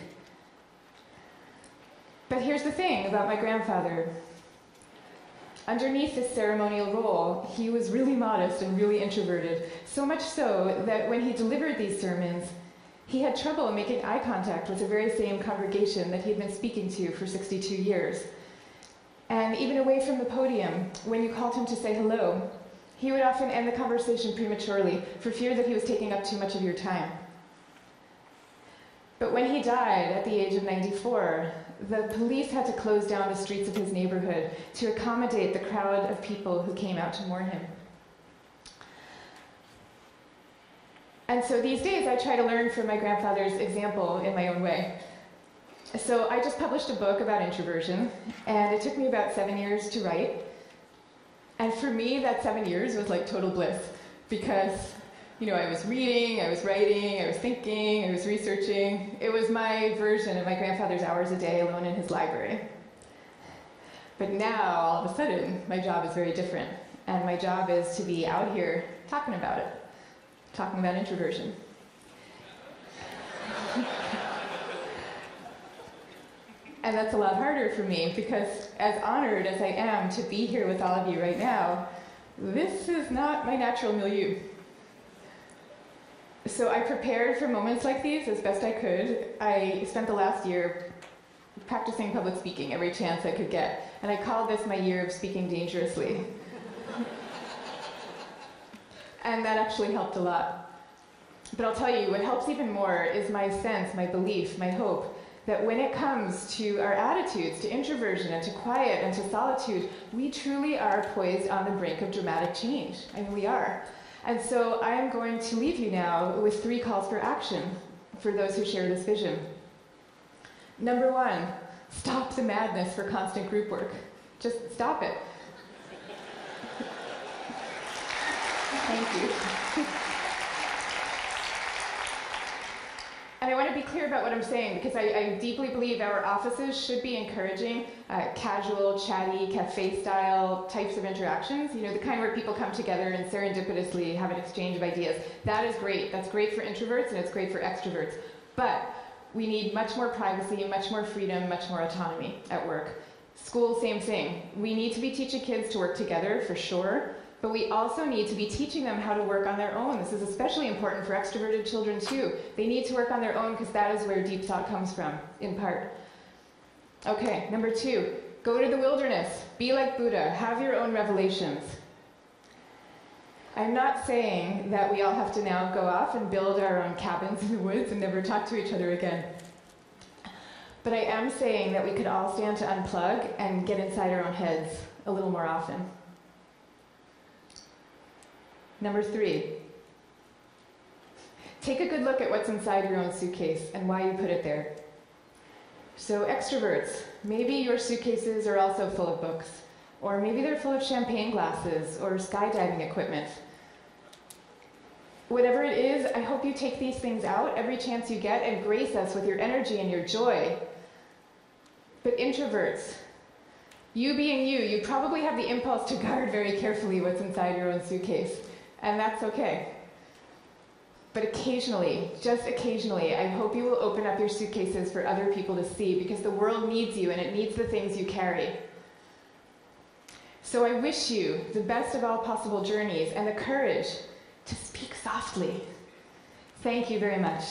But here's the thing about my grandfather. Underneath this ceremonial role, he was really modest and really introverted, so much so that when he delivered these sermons, he had trouble making eye contact with the very same congregation that he had been speaking to for 62 years. And even away from the podium, when you called him to say hello, he would often end the conversation prematurely for fear that he was taking up too much of your time. But when he died at the age of 94, the police had to close down the streets of his neighborhood to accommodate the crowd of people who came out to mourn him. And so these days I try to learn from my grandfather's example in my own way. So I just published a book about introversion, and it took me about 7 years to write. And for me, that 7 years was like total bliss, because I was reading, I was writing, I was thinking, I was researching. It was my version of my grandfather's hours a day alone in his library. But now, all of a sudden, my job is very different. And my job is to be out here talking about it, talking about introversion. And that's a lot harder for me, because as honored as I am to be here with all of you right now, this is not my natural milieu. So I prepared for moments like these as best I could. I spent the last year practicing public speaking every chance I could get, and I called this my year of speaking dangerously. And that actually helped a lot. But I'll tell you, what helps even more is my sense, my belief, my hope, that when it comes to our attitudes, to introversion and to quiet and to solitude, we truly are poised on the brink of dramatic change. I mean, we are. And so I am going to leave you now with 3 calls for action for those who share this vision. Number 1, stop the madness for constant group work. Just stop it. Thank you. And I want to be clear about what I'm saying, because I deeply believe our offices should be encouraging casual, chatty, cafe-style types of interactions. You know, the kind where people come together and serendipitously have an exchange of ideas. That is great. That's great for introverts, and it's great for extroverts. But we need much more privacy, much more freedom, much more autonomy at work. School, same thing. We need to be teaching kids to work together, for sure. But we also need to be teaching them how to work on their own. This is especially important for extroverted children too. They need to work on their own because that is where deep thought comes from, in part. Okay, number 2, go to the wilderness. Be like Buddha. Have your own revelations. I'm not saying that we all have to now go off and build our own cabins in the woods and never talk to each other again. But I am saying that we could all stand to unplug and get inside our own heads a little more often. Number 3, take a good look at what's inside your own suitcase and why you put it there. So extroverts, maybe your suitcases are also full of books, or maybe they're full of champagne glasses or skydiving equipment. Whatever it is, I hope you take these things out every chance you get and grace us with your energy and your joy. But introverts, you being you probably have the impulse to guard very carefully what's inside your own suitcase. And that's okay. But occasionally, just occasionally, I hope you will open up your suitcases for other people to see, because the world needs you and it needs the things you carry. So I wish you the best of all possible journeys and the courage to speak softly. Thank you very much.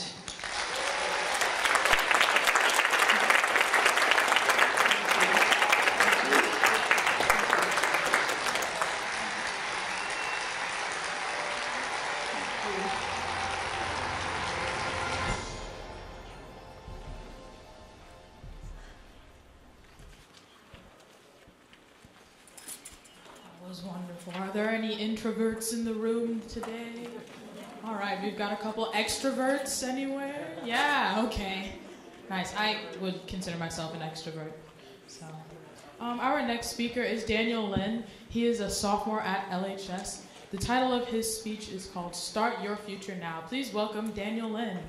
Wonderful. Are there any introverts in the room today? All right, we've got a couple extroverts anywhere. Yeah, okay. Nice. I would consider myself an extrovert. So, our next speaker is Daniel Lin. He is a sophomore at LHS. The title of his speech is called Start Your Future Now. Please welcome Daniel Lin.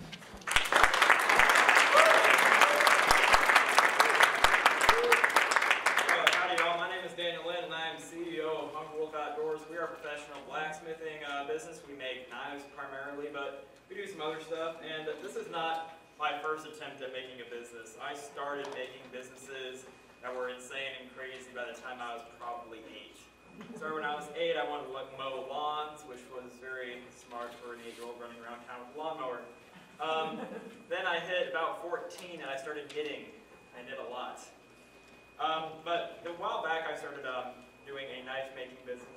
We are a professional blacksmithing business. We make knives primarily, but we do some other stuff. And this is not my first attempt at making a business. I started making businesses that were insane and crazy by the time I was probably 8. So when I was 8, I wanted to mow lawns, which was very smart for an 8-year-old running around town with a lawnmower. Then I hit about 14 and I started knitting. I knit a lot. But a while back I started doing a knife making business.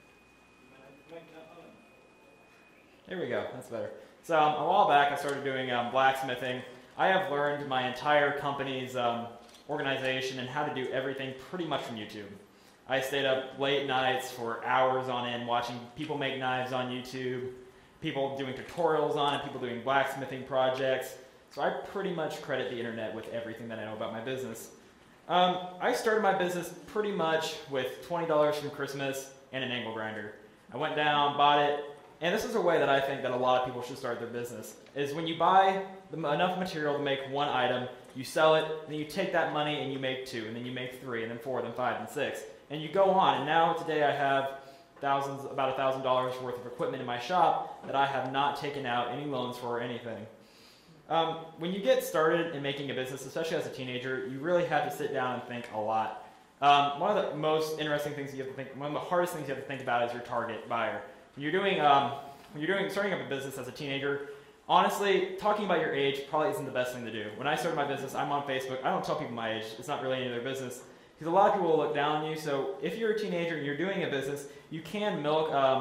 There we go, that's better. So a while back I started doing blacksmithing. I have learned my entire company's organization and how to do everything pretty much from YouTube. I stayed up late nights for hours on end watching people make knives on YouTube, people doing tutorials on it, people doing blacksmithing projects. So I pretty much credit the internet with everything that I know about my business. I started my business pretty much with $20 from Christmas and an angle grinder. I went down, bought it, and this is a way that I think that a lot of people should start their business, is when you buy enough material to make one item, you sell it, then you take that money and you make 2, and then you make 3, and then 4, then 5, then 6. And you go on, and now today I have about $1,000 worth of equipment in my shop that I have not taken out any loans for or anything. When you get started in making a business, especially as a teenager, you really have to sit down and think a lot. One of the most interesting things you have to think, one of the hardest things you have to think about is your target buyer. When you're starting up a business as a teenager, honestly, talking about your age probably isn't the best thing to do. When I started my business, I'm on Facebook. I don't tell people my age. It's not really any of their business. Because a lot of people will look down on you. So if you're a teenager and you're doing a business, you can milk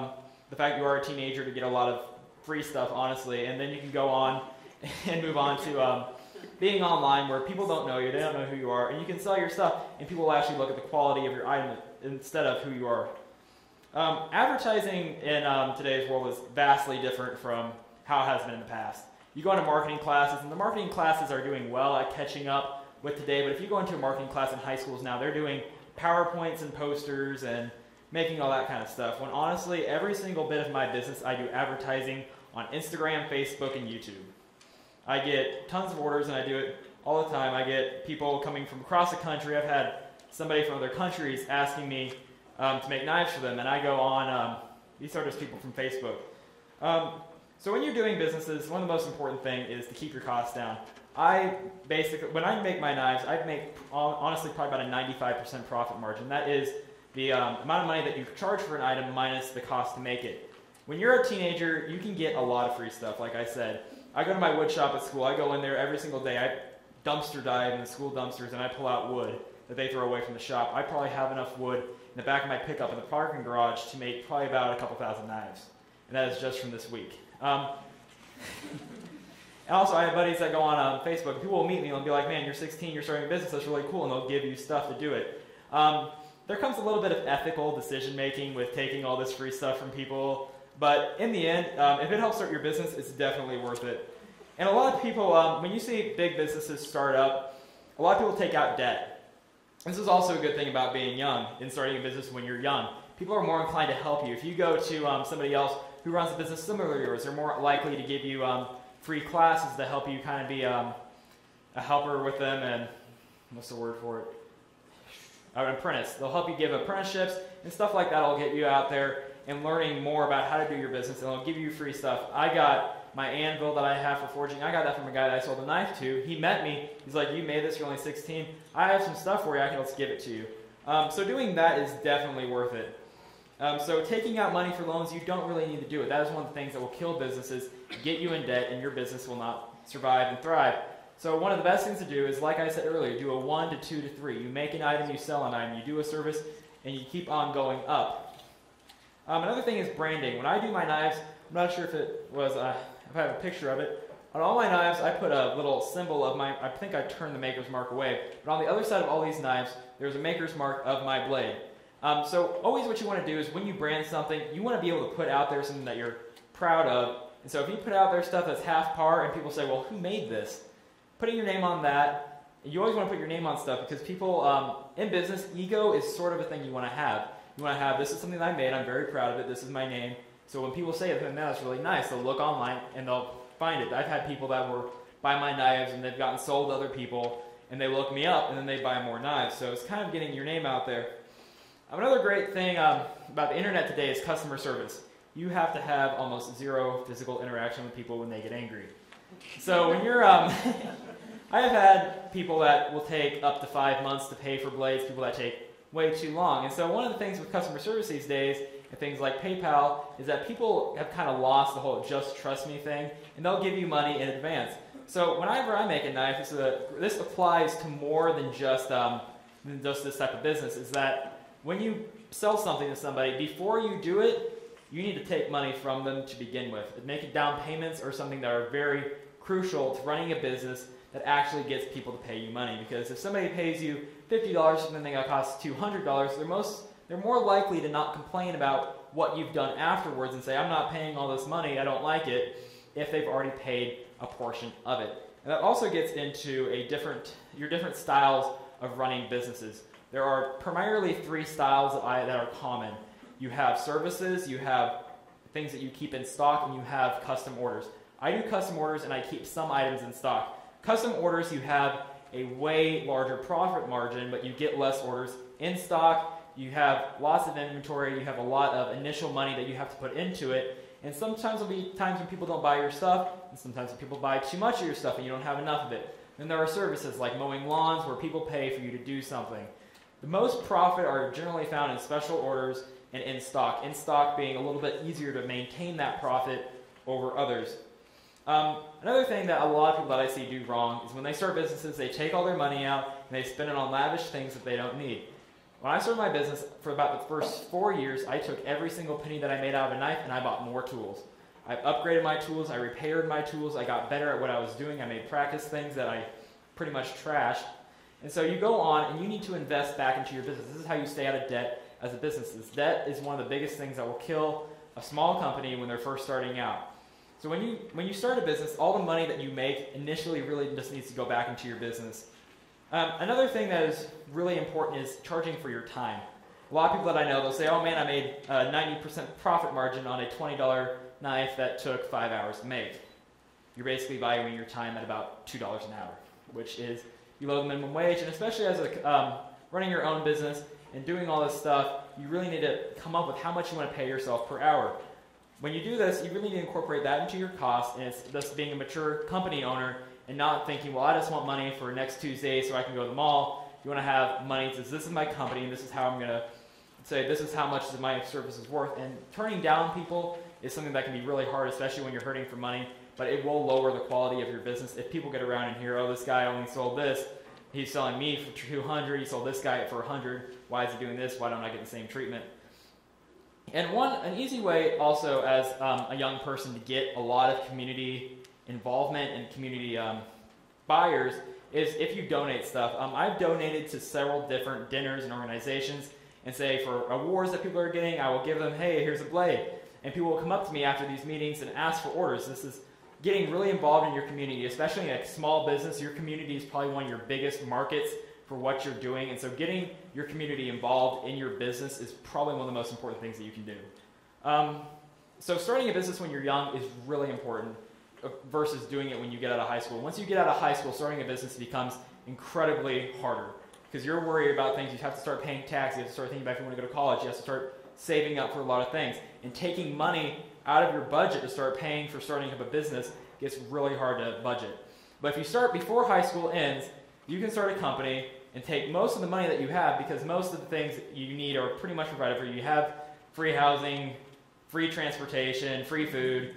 the fact you are a teenager to get a lot of free stuff, honestly, and then you can go on and move on to being online where people don't know you, they don't know who you are, and you can sell your stuff, and people will actually look at the quality of your item instead of who you are. Advertising in today's world is vastly different from how it has been in the past. You go into marketing classes, and the marketing classes are doing well at catching up with today, but if you go into a marketing class in high schools now, they're doing PowerPoints and posters and making all that kind of stuff, when honestly, every single bit of my business, I do advertising on Instagram, Facebook, and YouTube. I get tons of orders, and I do it all the time. I get people coming from across the country. I've had somebody from other countries asking me to make knives for them, and I go on, these are just people from Facebook. So when you're doing businesses, one of the most important things is to keep your costs down. When I make my knives, I make, honestly, probably about a 95% profit margin. That is the amount of money that you charge for an item minus the cost to make it. When you're a teenager, you can get a lot of free stuff, like I said. I go to my wood shop at school. I go in there every single day. I dumpster dive in the school dumpsters, and I pull out wood that they throw away from the shop. I probably have enough wood in the back of my pickup in the parking garage to make probably about a couple thousand knives. And that is just from this week. And also, I have buddies that go on Facebook. People will meet me and be like, man, you're 16, you're starting a business, that's really cool, and they'll give you stuff to do it. There comes a little bit of ethical decision-making with taking all this free stuff from people. But in the end, if it helps start your business, it's definitely worth it. And a lot of people, when you see big businesses start up, a lot of people take out debt. This is also a good thing about being young and starting a business when you're young. People are more inclined to help you. If you go to somebody else who runs a business similar to yours, they're more likely to give you free classes to help you kind of be a helper with them and, what's the word for it? An apprentice. They'll help you give apprenticeships and stuff like that will get you out there and learning more about how to do your business, and they'll give you free stuff. I got my anvil that I have for forging. I got that from a guy that I sold a knife to. He met me. He's like, you made this, you're only 16. I have some stuff for you. Let's give it to you. So doing that is definitely worth it. So taking out money for loans, you don't really need to do it. That is one of the things that will kill businesses, get you in debt, and your business will not survive and thrive. So one of the best things to do is, like I said earlier, do a 1 to 2 to 3. You make an item, you sell an item, you do a service, and you keep on going up. Another thing is branding. When I do my knives, I'm not sure if it was, if I have a picture of it. On all my knives, I put a little symbol of my, I think I turned the maker's mark away, but on the other side of all these knives, there's a maker's mark of my blade. So always what you want to do is when you brand something, you want to be able to put out there something that you're proud of. And so if you put out there stuff that's half par and people say, well, who made this? Putting your name on that, you always want to put your name on stuff because people, in business, ego is sort of a thing you want to have. You want to have, this is something that I made, I'm very proud of it, this is my name. So when people say it, man, that's really nice, they'll look online and they'll find it. I've had people that were buy my knives and they've gotten sold to other people and they look me up and then they buy more knives. So it's kind of getting your name out there. Another great thing about the internet today is customer service. You have to have almost zero physical interaction with people when they get angry. So when you're, I have had people that will take up to 5 months to pay for blades, people that take way too long. And so one of the things with customer service these days, and things like PayPal, is that people have kind of lost the whole just trust me thing, and they'll give you money in advance. So whenever I make a knife, this applies to more than just this type of business, is that when you sell something to somebody, before you do it, you need to take money from them to begin with. Making down payments are something that are very crucial to running a business that actually gets people to pay you money. Because if somebody pays you $50 for something that costs $200, they're more likely to not complain about what you've done afterwards and say, I'm not paying all this money, I don't like it, if they've already paid a portion of it. And that also gets into your different styles of running businesses. There are primarily 3 styles that are common. You have services, you have things that you keep in stock, and you have custom orders. I do custom orders and I keep some items in stock. Custom orders, you have a way larger profit margin, but you get less orders in stock. You have lots of inventory. You have a lot of initial money that you have to put into it. And sometimes there'll be times when people don't buy your stuff, and sometimes when people buy too much of your stuff and you don't have enough of it. Then there are services like mowing lawns where people pay for you to do something. The most profit are generally found in special orders and in stock. In stock being a little bit easier to maintain that profit over others. Another thing that a lot of people that I see do wrong is when they start businesses, they take all their money out and they spend it on lavish things that they don't need. When I started my business, for about the first 4 years, I took every single penny that I made out of a knife and I bought more tools. I upgraded my tools, I repaired my tools, I got better at what I was doing, I made practice things that I pretty much trashed. And so you go on and you need to invest back into your business. This is how you stay out of debt as a business. Debt is one of the biggest things that will kill a small company when they're first starting out. So when you start a business, all the money that you make initially really just needs to go back into your business. Another thing that is really important is charging for your time. A lot of people that I know, they'll say, oh man, I made a 90% profit margin on a $20 knife that took 5 hours to make. You're basically valuing your time at about $2 an hour, which is below the minimum wage. And especially as running your own business and doing all this stuff, you really need to come up with how much you want to pay yourself per hour. When you do this, you really need to incorporate that into your costs, and it's just being a mature company owner and not thinking, well, I just want money for next Tuesday so I can go to the mall. You want to have money that says, this is my company, and this is how I'm going to say, this is how much my service is worth. And turning down people is something that can be really hard, especially when you're hurting for money, but it will lower the quality of your business. If people get around and hear, oh, this guy only sold this, he's selling me for 200, he sold this guy for 100, why is he doing this, why don't I get the same treatment? And an easy way also as a young person to get a lot of community involvement and community buyers is if you donate stuff. I've donated to several different dinners and organizations, and say for awards that people are getting, I will give them, hey, here's a blade. And people will come up to me after these meetings and ask for orders. This is getting really involved in your community, especially in a small business. Your community is probably one of your biggest markets for what you're doing. And so getting your community involved in your business is probably one of the most important things that you can do. So starting a business when you're young is really important versus doing it when you get out of high school. Once you get out of high school, starting a business becomes incredibly harder because you're worried about things. You have to start paying tax. You have to start thinking about if you want to go to college. You have to start saving up for a lot of things. And taking money out of your budget to start paying for starting up a business gets really hard to budget. But if you start before high school ends, you can start a company and take most of the money that you have, because most of the things that you need are pretty much provided for you. You have free housing, free transportation, free food.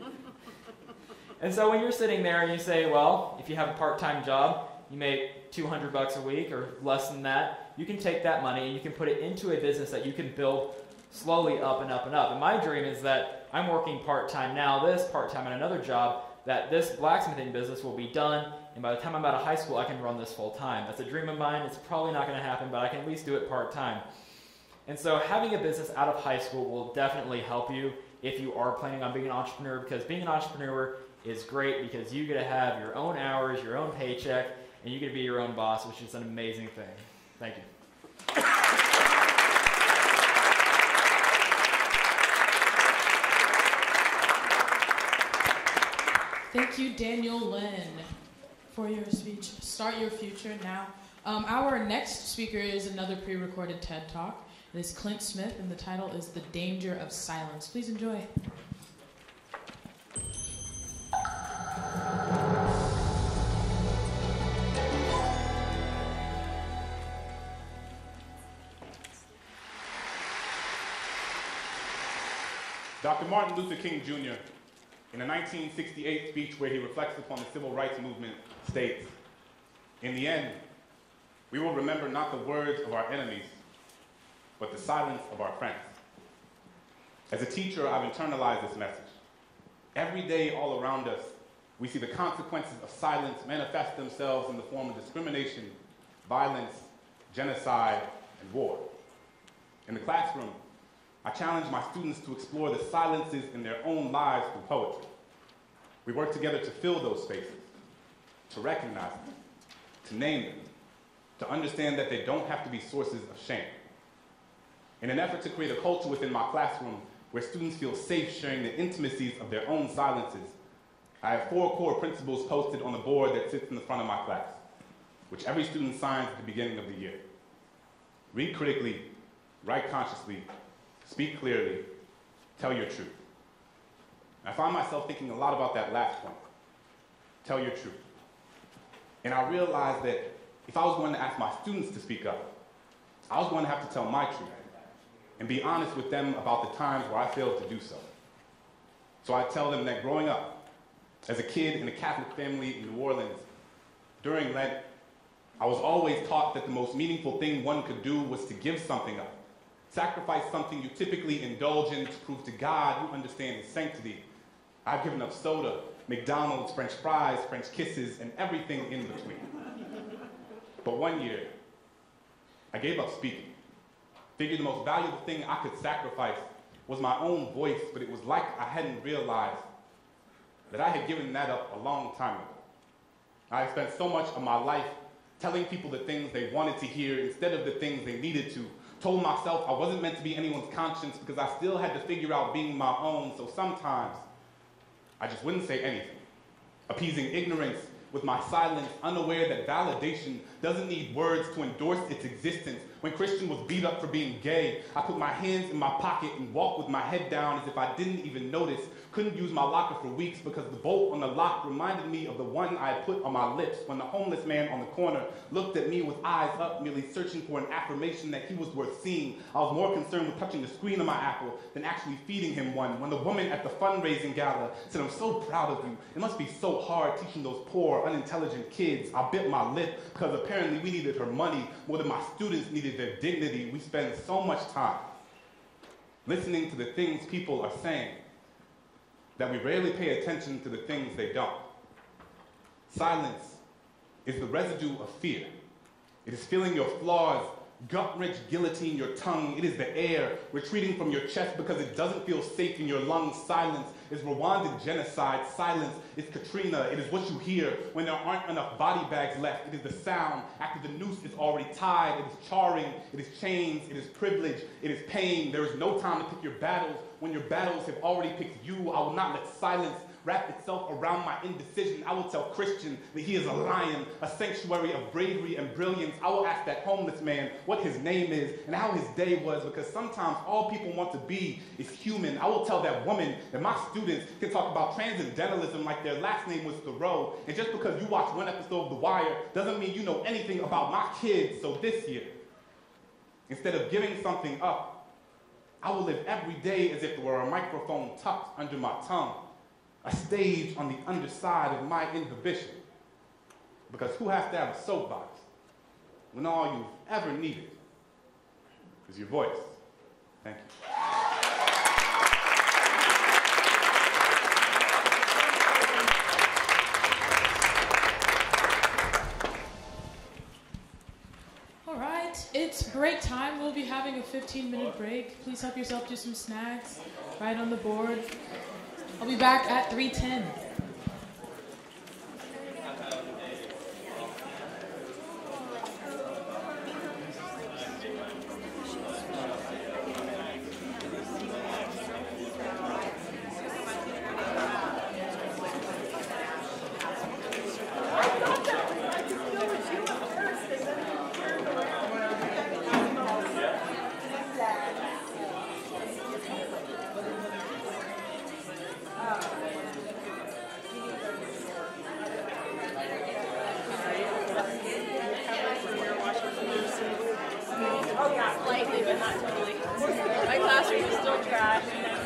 And so when you're sitting there and you say, well, if you have a part-time job, you make $200 a week or less than that, you can take that money and you can put it into a business that you can build slowly up and up and up. And my dream is that I'm working part-time now, part-time at another job, that this blacksmithing business will be done, and by the time I'm out of high school, I can run this full-time. That's a dream of mine. It's probably not going to happen, but I can at least do it part-time. And so having a business out of high school will definitely help you if you are planning on being an entrepreneur, because being an entrepreneur is great because you get to have your own hours, your own paycheck, and you get to be your own boss, which is an amazing thing. Thank you. Thank you, Daniel Lynn, for your speech. Start your future now. Our next speaker is another pre-recorded TED Talk. It is Clint Smith, and the title is The Danger of Silence. Please enjoy. Dr. Martin Luther King Jr., in a 1968 speech where he reflects upon the civil rights movement, states, "In the end, we will remember not the words of our enemies, but the silence of our friends." As a teacher, I've internalized this message. Every day all around us, we see the consequences of silence manifest themselves in the form of discrimination, violence, genocide, and war. In the classroom, I challenge my students to explore the silences in their own lives through poetry. We work together to fill those spaces, to recognize them, to name them, to understand that they don't have to be sources of shame. In an effort to create a culture within my classroom where students feel safe sharing the intimacies of their own silences, I have 4 core principles posted on the board that sits in the front of my class, which every student signs at the beginning of the year. Read critically, write consciously, speak clearly, tell your truth. I find myself thinking a lot about that last one, tell your truth. And I realized that if I was going to ask my students to speak up, I was going to have to tell my truth and be honest with them about the times where I failed to do so. So I tell them that growing up, as a kid in a Catholic family in New Orleans, during Lent, I was always taught that the most meaningful thing one could do was to give something up. Sacrifice something you typically indulge in to prove to God you understand His sanctity. I've given up soda, McDonald's, French fries, French kisses, and everything in between. But one year, I gave up speaking. Figured the most valuable thing I could sacrifice was my own voice, but it was like I hadn't realized that I had given that up a long time ago. I had spent so much of my life telling people the things they wanted to hear instead of the things they needed to. Told myself I wasn't meant to be anyone's conscience because I still had to figure out being my own, so sometimes I just wouldn't say anything, appeasing ignorance with my silence, unaware that validation doesn't need words to endorse its existence. When Christian was beat up for being gay, I put my hands in my pocket and walked with my head down as if I didn't even notice. Couldn't use my locker for weeks because the bolt on the lock reminded me of the one I had put on my lips when the homeless man on the corner looked at me with eyes up, merely searching for an affirmation that he was worth seeing. I was more concerned with touching the screen of my Apple than actually feeding him one. When the woman at the fundraising gala said, "I'm so proud of you. It must be so hard teaching those poor, unintelligent kids," I bit my lip because apparently we needed her money more than my students needed their dignity. We spend so much time listening to the things people are saying that we rarely pay attention to the things they don't. Silence is the residue of fear. It is feeling your flaws gut-wrench guillotine your tongue. It is the air retreating from your chest because it doesn't feel safe in your lungs. Silence is Rwandan genocide. Silence is Katrina. It is what you hear when there aren't enough body bags left. It is the sound after the noose is already tied. It is charring. It is chains. It is privilege. It is pain. There is no time to pick your battles when your battles have already picked you. I will not let silence wrap itself around my indecision. I will tell Christian that he is a lion, a sanctuary of bravery and brilliance. I will ask that homeless man what his name is and how his day was, because sometimes all people want to be is human. I will tell that woman that my students can talk about transcendentalism like their last name was Thoreau, and just because you watch one episode of The Wire doesn't mean you know anything about my kids. So this year, instead of giving something up, I will live every day as if there were a microphone tucked under my tongue, a stage on the underside of my inhibition. Because who has to have a soapbox when all you've ever needed is your voice? Thank you. All right, it's break time. We'll be having a 15-minute break. Please help yourself to some snacks right on the board. I'll be back at 3:10. Slightly, but not totally. My classroom is still trash.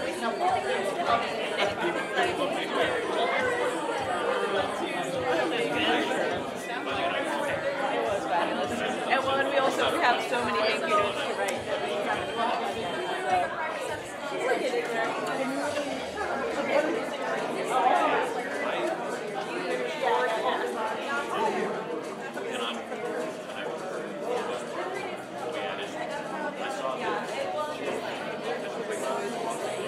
It was fabulous. And well, and we also have so many thank you notes to write that we have to walk in. So we're getting there.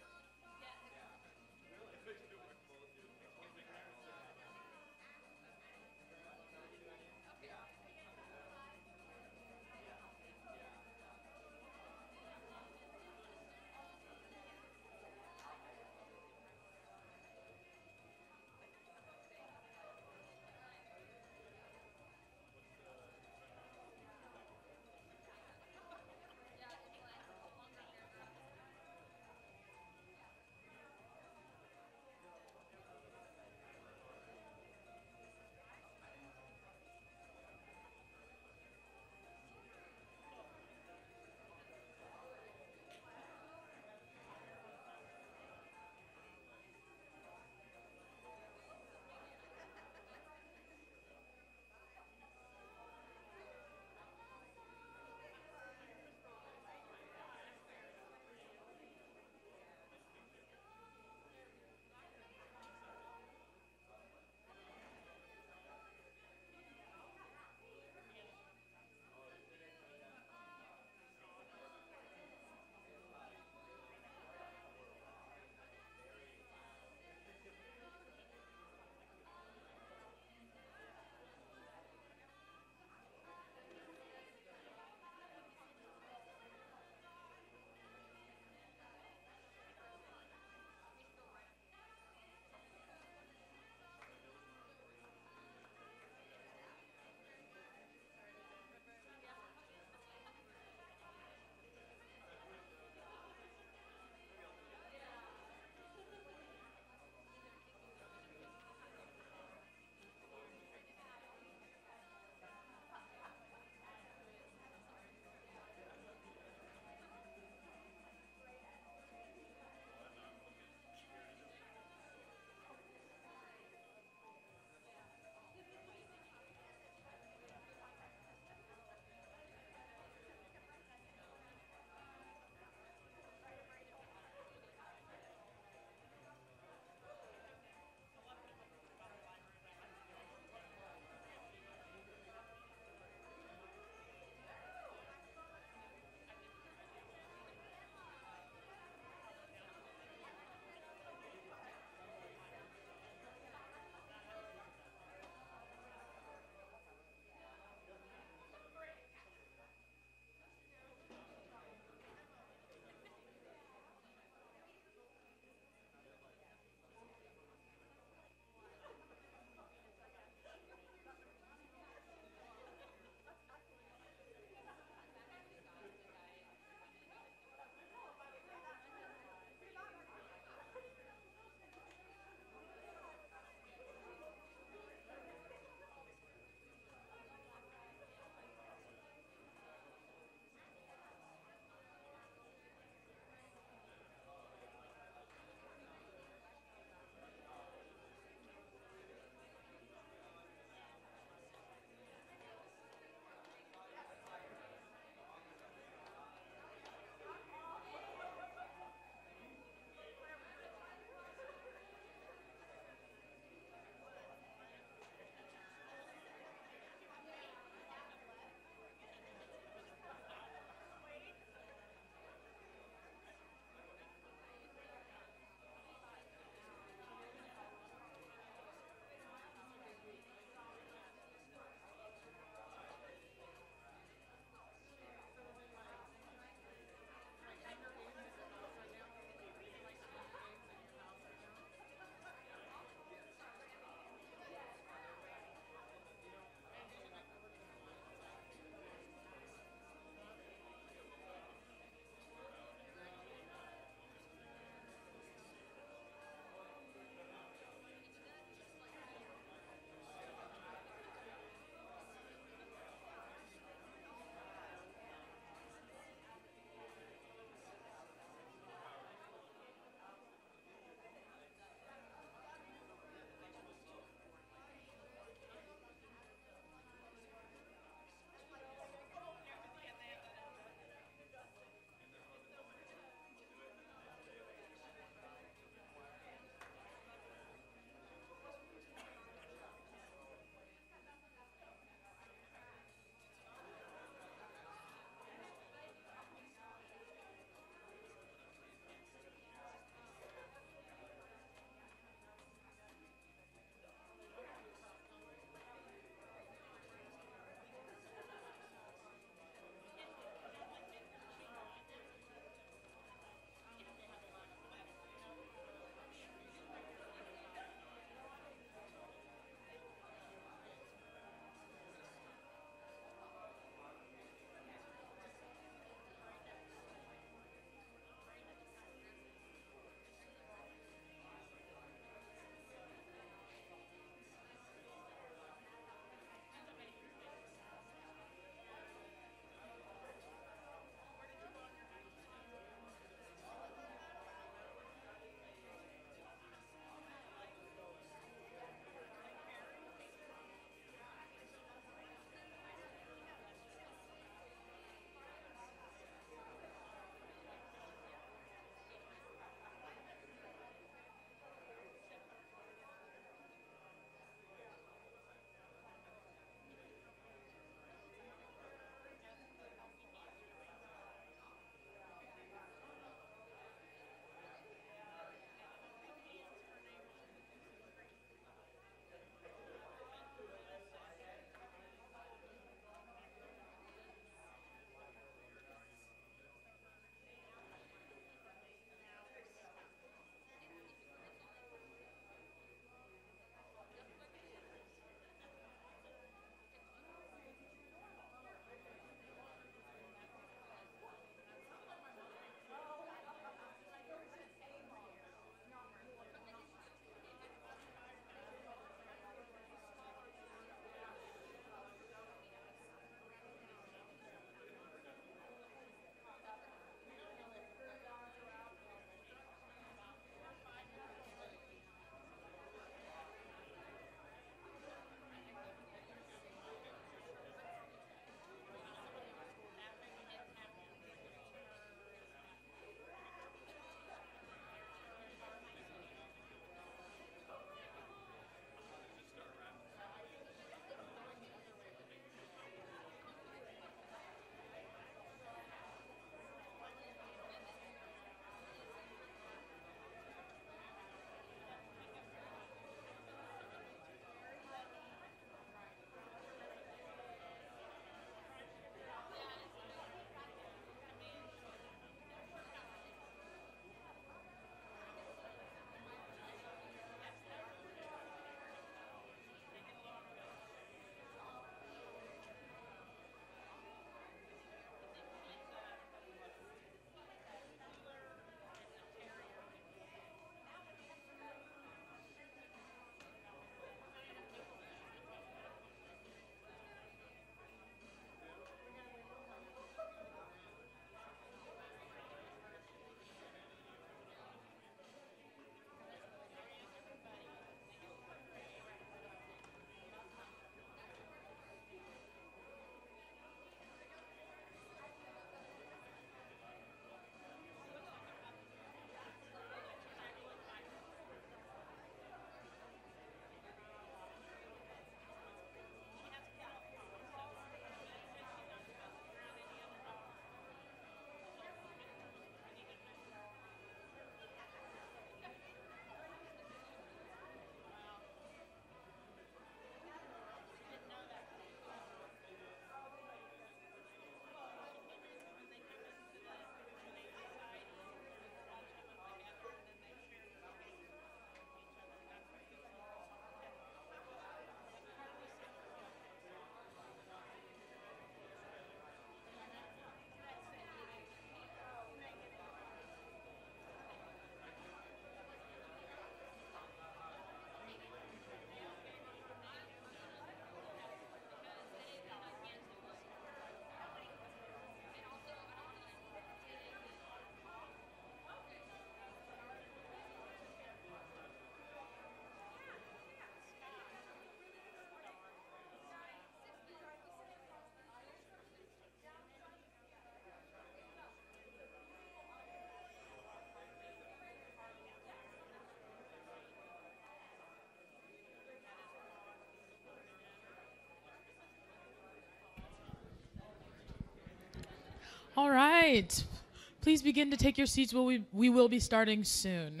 All right. Please begin to take your seats. We will be starting soon.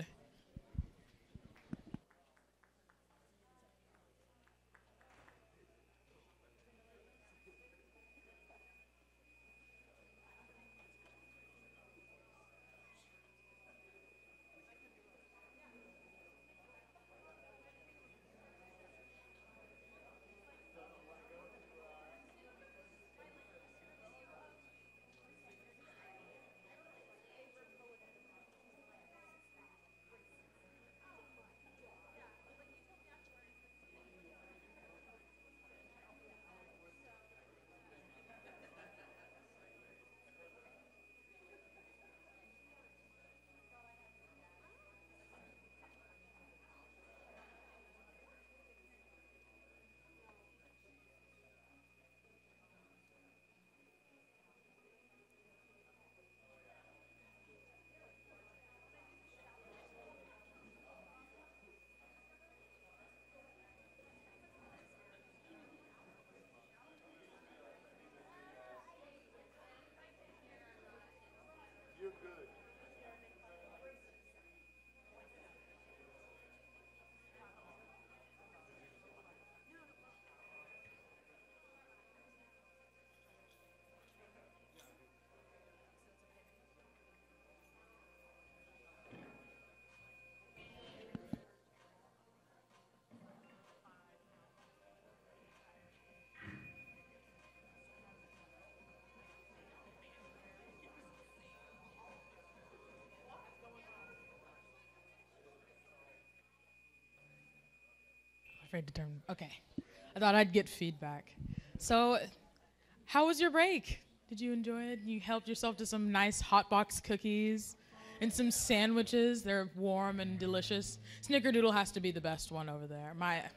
Afraid to turn. Okay. I thought I'd get feedback. So, how was your break? Did you enjoy it? You helped yourself to some nice hot box cookies and some sandwiches. They're warm and delicious. Snickerdoodle has to be the best one over there.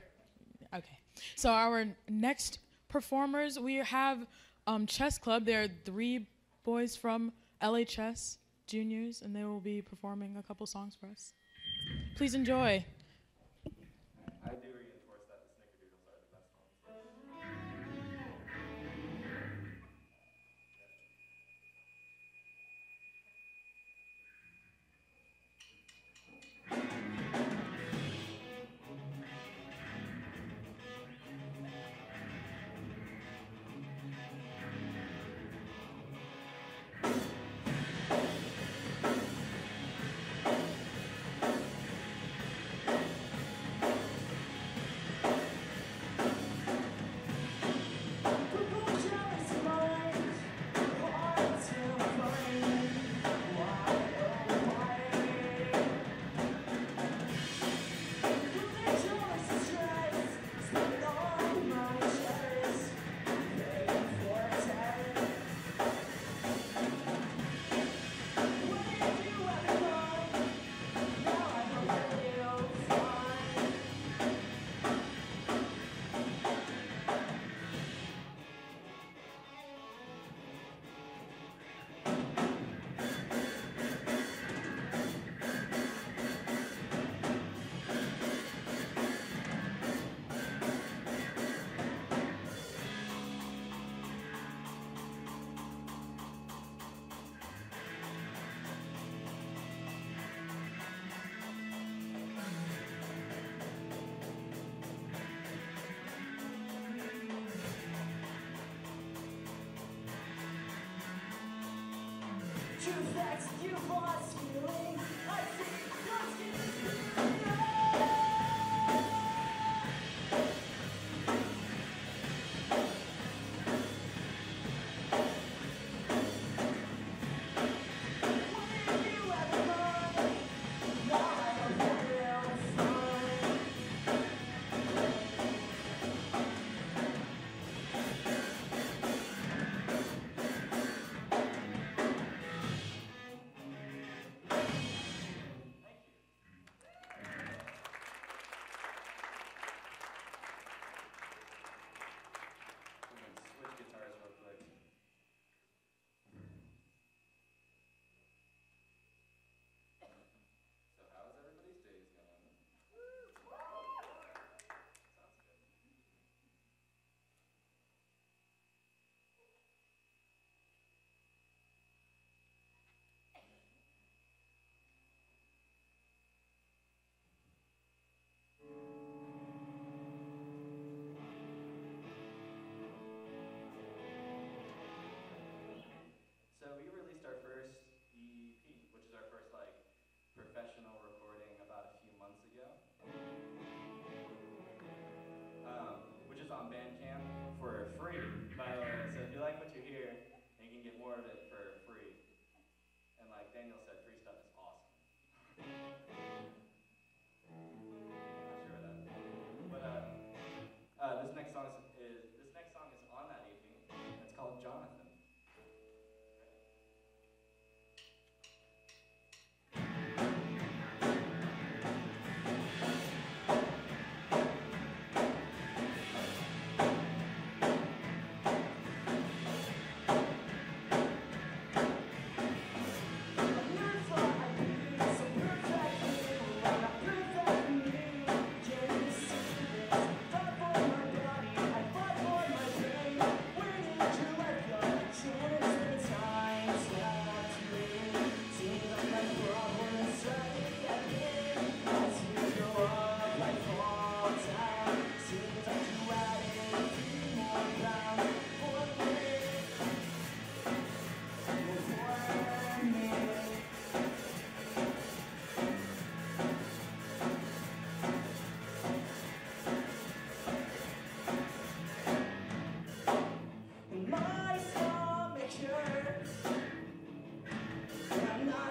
Okay. So our next performers, we have Chess Club. They're 3 boys from LHS juniors, and they will be performing a couple songs for us. Please enjoy. I do reinforce that the Snickerdoodles are the best ones. True facts, you've lost feeling. I see lost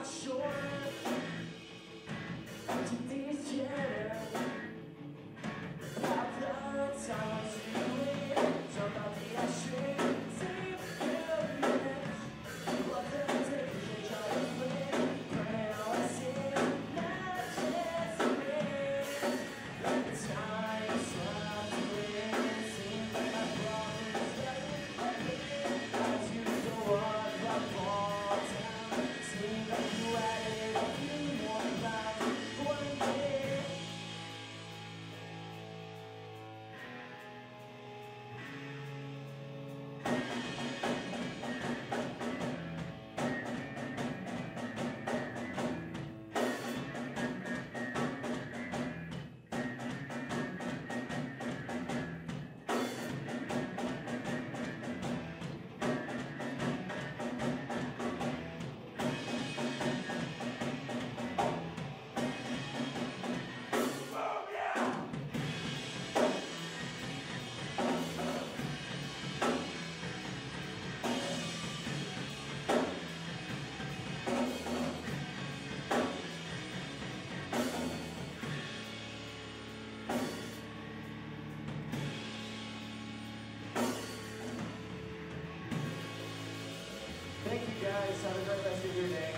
Thank you guys. Have a great rest of your day.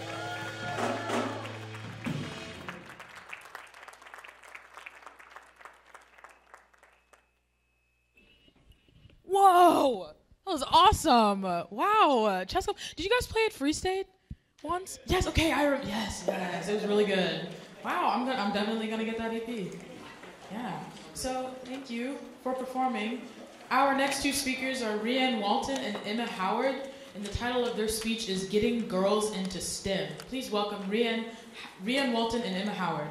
Whoa! That was awesome. Wow. Chesko, did you guys play at Free State once? Yes, okay. Yes. It was really good. Wow, I'm definitely going to get that EP. Yeah. So, thank you for performing. Our next two speakers are Rianne Walton and Emma Howard, and the title of their speech is Getting Girls into STEM. Please welcome Rianne Walton and Emma Howard.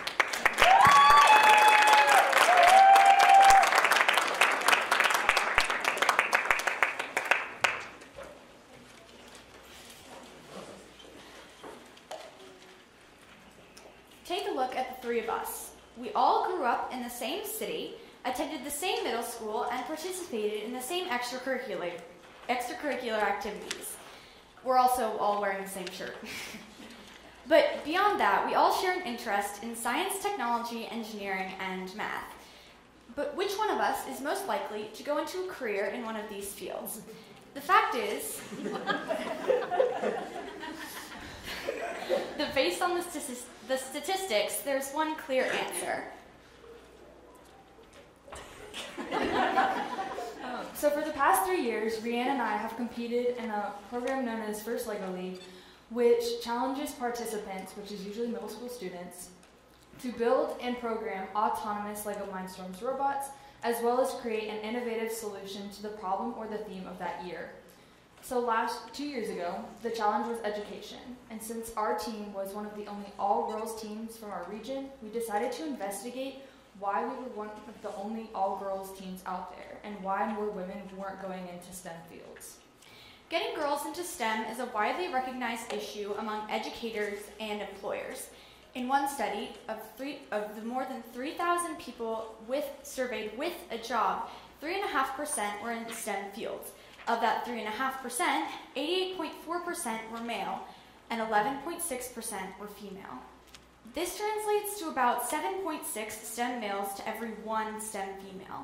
Take a look at the three of us. We all grew up in the same city, attended the same middle school, and participated in the same extracurricular activities. We're also all wearing the same shirt. But beyond that, we all share an interest in science, technology, engineering, and math. But which one of us is most likely to go into a career in one of these fields? The fact is that based on the statistics, there's one clear answer. So for the past 3 years, Rianne and I have competed in a program known as First LEGO League, which challenges participants, which is usually middle school students, to build and program autonomous LEGO Mindstorms robots, as well as create an innovative solution to the problem or the theme of that year. So 2 years ago, the challenge was education, and since our team was one of the only all-girls teams from our region, we decided to investigate why we were one of the only all-girls teams out there, and why more women weren't going into STEM fields. Getting girls into STEM is a widely recognized issue among educators and employers. In one study, of the more than 3,000 people surveyed with a job, 3.5% were in STEM fields. Of that 3.5%, 88.4% were male, and 11.6% were female. This translates to about 7.6 STEM males to every 1 STEM female.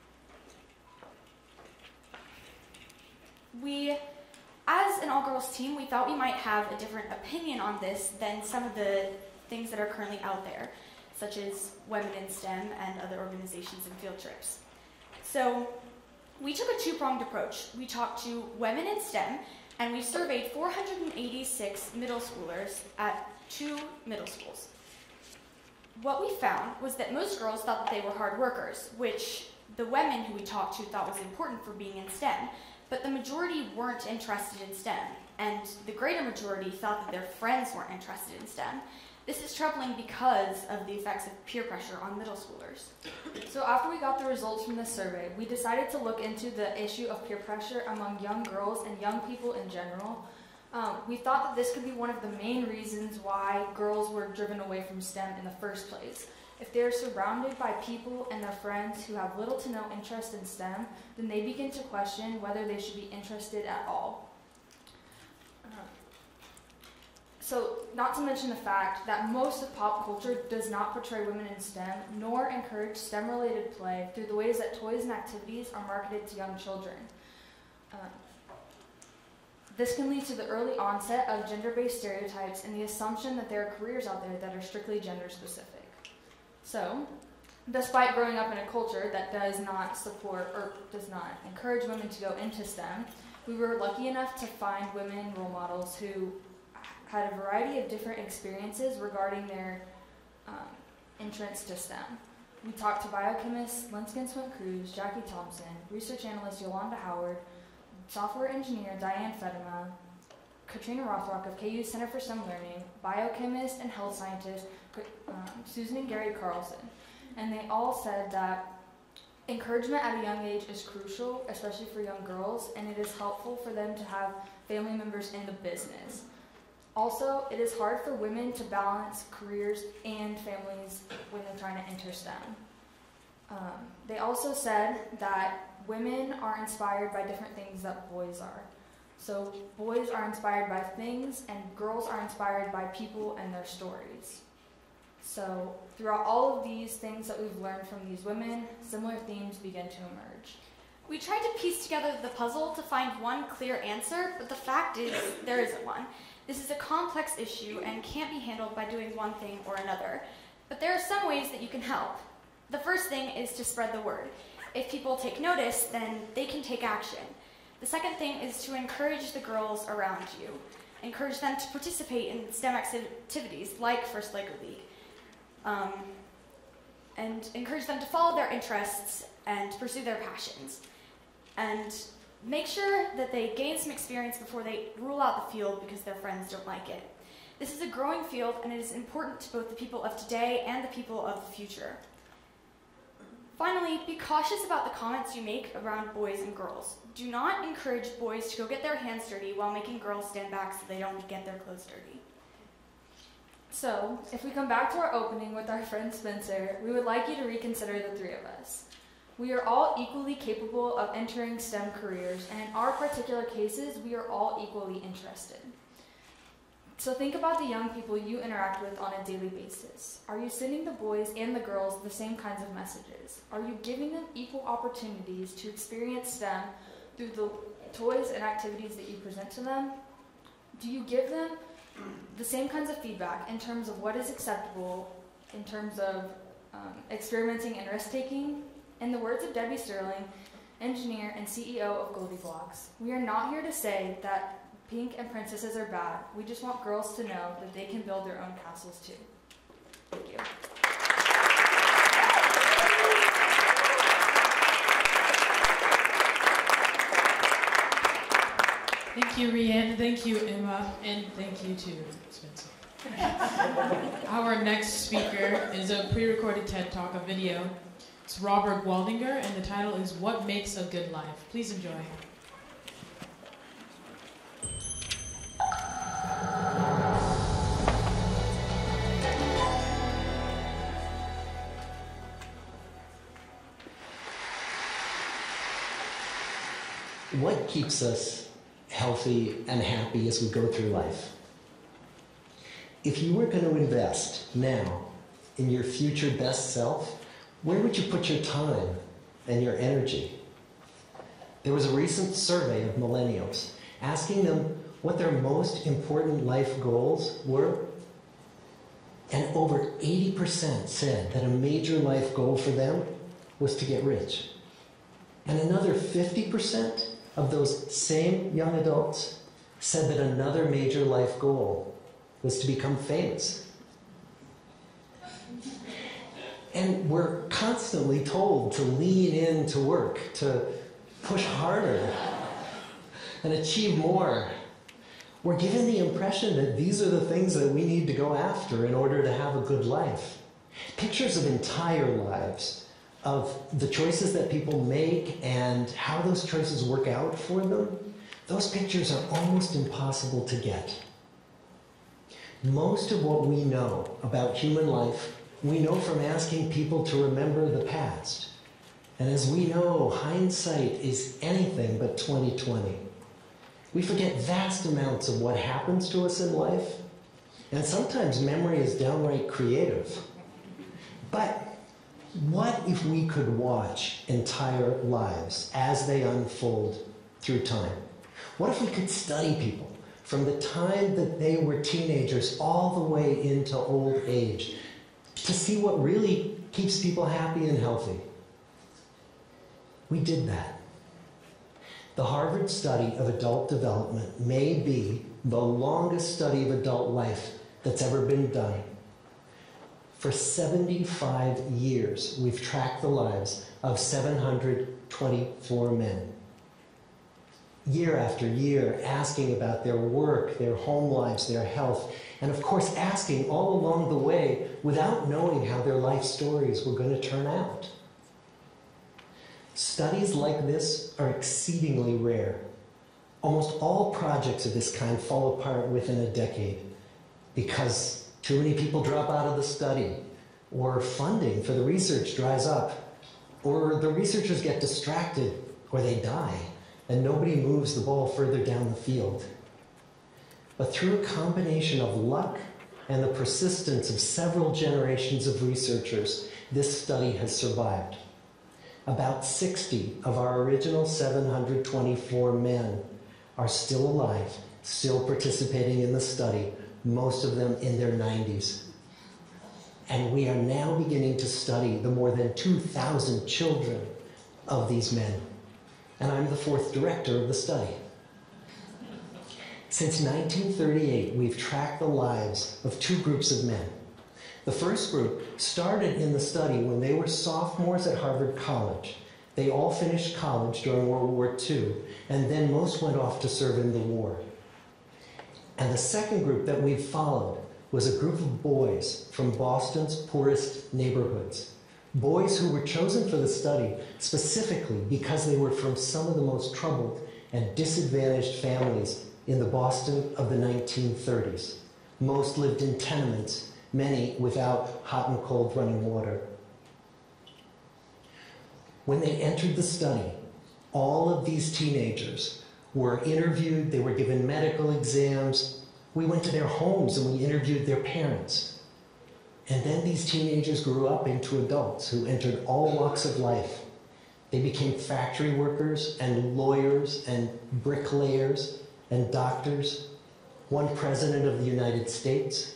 As an all-girls team, we thought we might have a different opinion on this than some of the things that are currently out there, such as Women in STEM and other organizations and field trips. So we took a two-pronged approach. We talked to women in STEM, and we surveyed 486 middle schoolers at 2 middle schools. What we found was that most girls thought that they were hard workers, which the women who we talked to thought was important for being in STEM, but the majority weren't interested in STEM, and the greater majority thought that their friends weren't interested in STEM. This is troubling because of the effects of peer pressure on middle schoolers. So after we got the results from this survey, we decided to look into the issue of peer pressure among young girls and young people in general. We thought that this could be one of the main reasons why girls were driven away from STEM in the first place. If they're surrounded by people and their friends who have little to no interest in STEM, then they begin to question whether they should be interested at all. So, not to mention the fact that most of pop culture does not portray women in STEM, nor encourage STEM-related play through the ways that toys and activities are marketed to young children. This can lead to the early onset of gender-based stereotypes and the assumption that there are careers out there that are strictly gender-specific. So, despite growing up in a culture that does not support or does not encourage women to go into STEM, we were lucky enough to find women role models who had a variety of different experiences regarding their entrance to STEM. We talked to biochemist Linskin Swint-Cruz, Jackie Thompson, research analyst Yolanda Howard, software engineer Diane Fedema, Katrina Rothrock of KU Center for STEM Learning, biochemist and health scientist Susan and Gary Carlson. And they all said that encouragement at a young age is crucial, especially for young girls, and it is helpful for them to have family members in the business. Also, it is hard for women to balance careers and families when they're trying to enter STEM. They also said that women are inspired by different things that boys are. So boys are inspired by things, and girls are inspired by people and their stories. So throughout all of these things that we've learned from these women, similar themes begin to emerge. We tried to piece together the puzzle to find one clear answer, but the fact is there isn't one. This is a complex issue and can't be handled by doing one thing or another. But there are some ways that you can help. The first thing is to spread the word. If people take notice, then they can take action. The second thing is to encourage the girls around you. Encourage them to participate in STEM activities like First Lego League. And encourage them to follow their interests and pursue their passions. And make sure that they gain some experience before they rule out the field because their friends don't like it. This is a growing field, and it is important to both the people of today and the people of the future. Finally, be cautious about the comments you make around boys and girls. Do not encourage boys to go get their hands dirty while making girls stand back so they don't get their clothes dirty. So, if we come back to our opening with our friend Spencer, we would like you to reconsider the three of us. We are all equally capable of entering STEM careers, and in our particular cases, we are all equally interested. So think about the young people you interact with on a daily basis. Are you sending the boys and the girls the same kinds of messages? Are you giving them equal opportunities to experience STEM through the toys and activities that you present to them? Do you give them the same kinds of feedback in terms of what is acceptable, in terms of experimenting and risk-taking? In the words of Debbie Sterling, engineer and CEO of Goldie Blocks, we are not here to say that pink and princesses are bad. We just want girls to know that they can build their own castles too. Thank you. Thank you, Rianne. Thank you, Emma. And thank you to Spencer. Our next speaker is a pre-recorded TED Talk, a video. It's Robert Waldinger, and the title is What Makes a Good Life. Please enjoy. What keeps us healthy and happy as we go through life? If you were going to invest now in your future best self, where would you put your time and your energy? There was a recent survey of millennials asking them what their most important life goals were, and over 80% said that a major life goal for them was to get rich. And another 50% of those same young adults said that another major life goal was to become famous. And we're constantly told to lean into work, to push harder and achieve more. We're given the impression that these are the things that we need to go after in order to have a good life. Pictures of entire lives, of the choices that people make and how those choices work out for them, those pictures are almost impossible to get. Most of what we know about human life, we know from asking people to remember the past. And as we know, hindsight is anything but 20/20. We forget vast amounts of what happens to us in life, And sometimes memory is downright creative. But what if we could watch entire lives as they unfold through time? What if we could study people from the time that they were teenagers all the way into old age to see what really keeps people happy and healthy? We did that. The Harvard study of adult development may be the longest study of adult life that's ever been done. For 75 years, we've tracked the lives of 724 men. Year after year, asking about their work, their home lives, their health, and of course asking all along the way without knowing how their life stories were going to turn out. Studies like this are exceedingly rare. Almost all projects of this kind fall apart within a decade because too many people drop out of the study, or funding for the research dries up, or the researchers get distracted, or they die, and nobody moves the ball further down the field. But through a combination of luck and the persistence of several generations of researchers, this study has survived. About 60 of our original 724 men are still alive, still participating in the study, most of them in their 90s. And we are now beginning to study the more than 2,000 children of these men. And I'm the fourth director of the study. Since 1938, we've tracked the lives of two groups of men. The first group started in the study when they were sophomores at Harvard College. They all finished college during World War II, and then most went off to serve in the war. And the second group that we've followed was a group of boys from Boston's poorest neighborhoods. Boys who were chosen for the study specifically because they were from some of the most troubled and disadvantaged families in the Boston of the 1930s. Most lived in tenements, many without hot and cold running water. When they entered the study, all of these teenagers were interviewed, they were given medical exams. We went to their homes and we interviewed their parents. And then these teenagers grew up into adults who entered all walks of life. They became factory workers and lawyers and bricklayers and doctors, one president of the United States.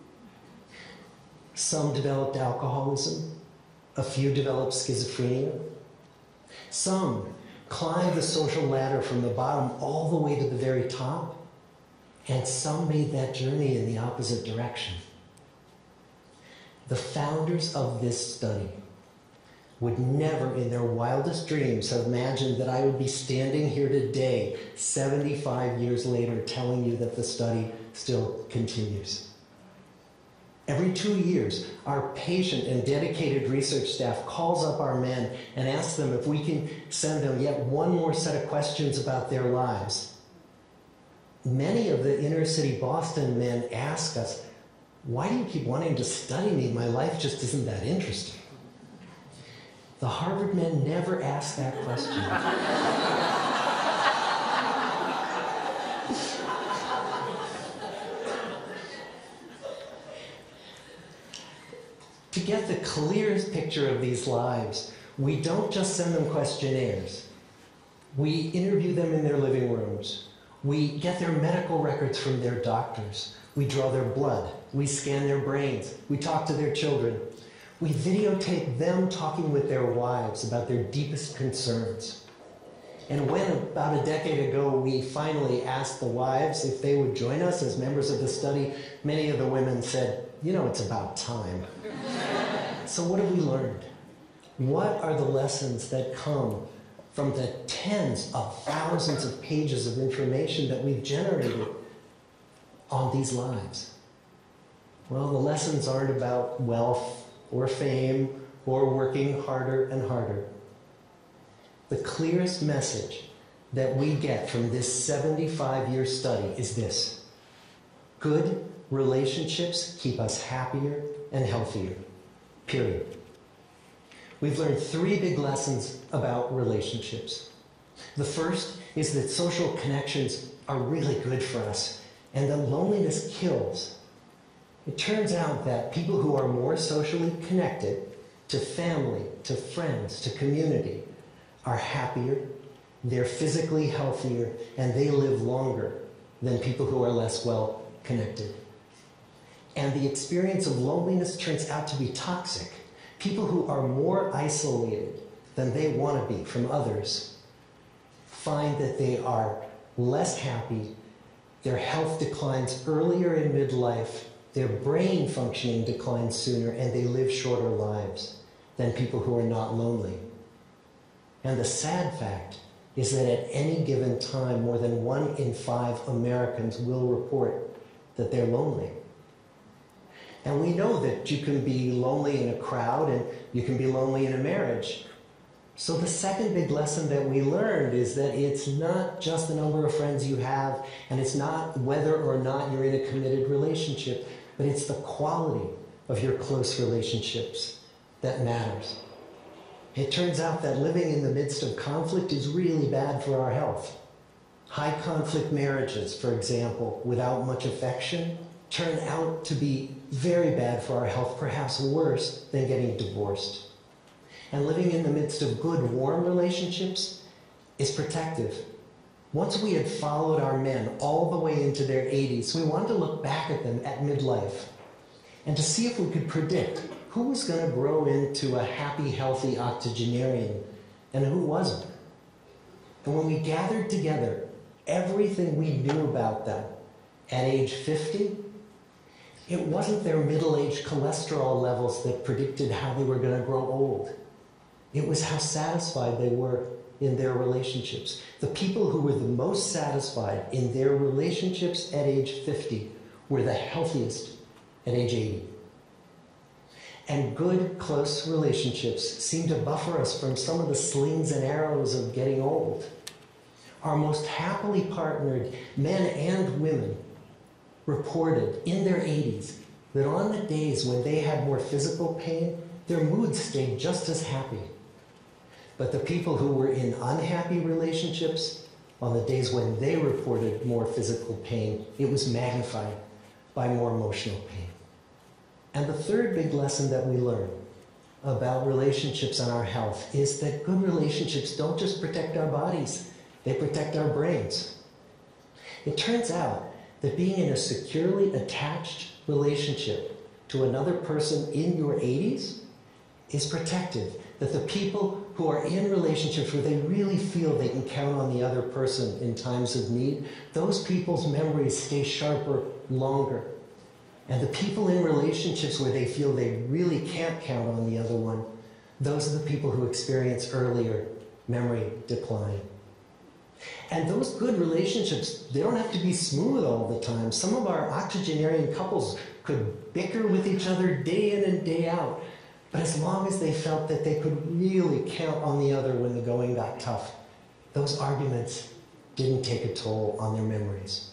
Some developed alcoholism, a few developed schizophrenia. Some climbed the social ladder from the bottom all the way to the very top, and some made that journey in the opposite direction. The founders of this study would never in their wildest dreams have imagined that I would be standing here today, 75 years later, telling you that the study still continues. Every 2 years, our patient and dedicated research staff calls up our men and asks them if we can send them yet one more set of questions about their lives. Many of the inner city Boston men ask us, why do you keep wanting to study me? My life just isn't that interesting. The Harvard men never ask that question. To get the clearest picture of these lives, we don't just send them questionnaires. We interview them in their living rooms. We get their medical records from their doctors. We draw their blood. We scan their brains. We talk to their children. We videotape them talking with their wives about their deepest concerns. And when, about a decade ago, we finally asked the wives if they would join us as members of the study, many of the women said, you know, it's about time. So what have we learned? What are the lessons that come from the tens of thousands of pages of information that we've generated on these lives? Well, the lessons aren't about wealth or fame or working harder and harder. The clearest message that we get from this 75-year study is this: good relationships keep us happier and healthier, period. We've learned 3 big lessons about relationships. The first is that social connections are really good for us and that loneliness kills. It turns out that people who are more socially connected to family, to friends, to community, are happier, they're physically healthier, and they live longer than people who are less well connected. And the experience of loneliness turns out to be toxic. People who are more isolated than they want to be from others find that they are less happy, their health declines earlier in midlife, their brain functioning declines sooner, and they live shorter lives than people who are not lonely. And the sad fact is that at any given time, more than 1 in 5 Americans will report that they're lonely. And we know that you can be lonely in a crowd and you can be lonely in a marriage. So the second big lesson that we learned is that it's not just the number of friends you have, and it's not whether or not you're in a committed relationship, but it's the quality of your close relationships that matters. It turns out that living in the midst of conflict is really bad for our health. High conflict marriages, for example, without much affection, turn out to be very bad for our health, perhaps worse than getting divorced. And living in the midst of good, warm relationships is protective. Once we had followed our men all the way into their 80s, we wanted to look back at them at midlife and to see if we could predict who was going to grow into a happy, healthy octogenarian and who wasn't. And when we gathered together everything we knew about them at age 50, it wasn't their middle-aged cholesterol levels that predicted how they were going to grow old. It was how satisfied they were in their relationships. The people who were the most satisfied in their relationships at age 50 were the healthiest at age 80. And good, close relationships seem to buffer us from some of the slings and arrows of getting old. Our most happily partnered men and women reported in their 80s that on the days when they had more physical pain, their moods stayed just as happy. But the people who were in unhappy relationships, on the days when they reported more physical pain, it was magnified by more emotional pain. And the third big lesson that we learn about relationships and our health is that good relationships don't just protect our bodies, they protect our brains. It turns out that being in a securely attached relationship to another person in your 80s is protective. That the people who are in relationships where they really feel they can count on the other person in times of need, those people's memories stay sharper longer. And the people in relationships where they feel they really can't count on the other one, those are the people who experience earlier memory decline. And those good relationships, they don't have to be smooth all the time. Some of our octogenarian couples could bicker with each other day in and day out. But as long as they felt that they could really count on the other when the going got tough, those arguments didn't take a toll on their memories.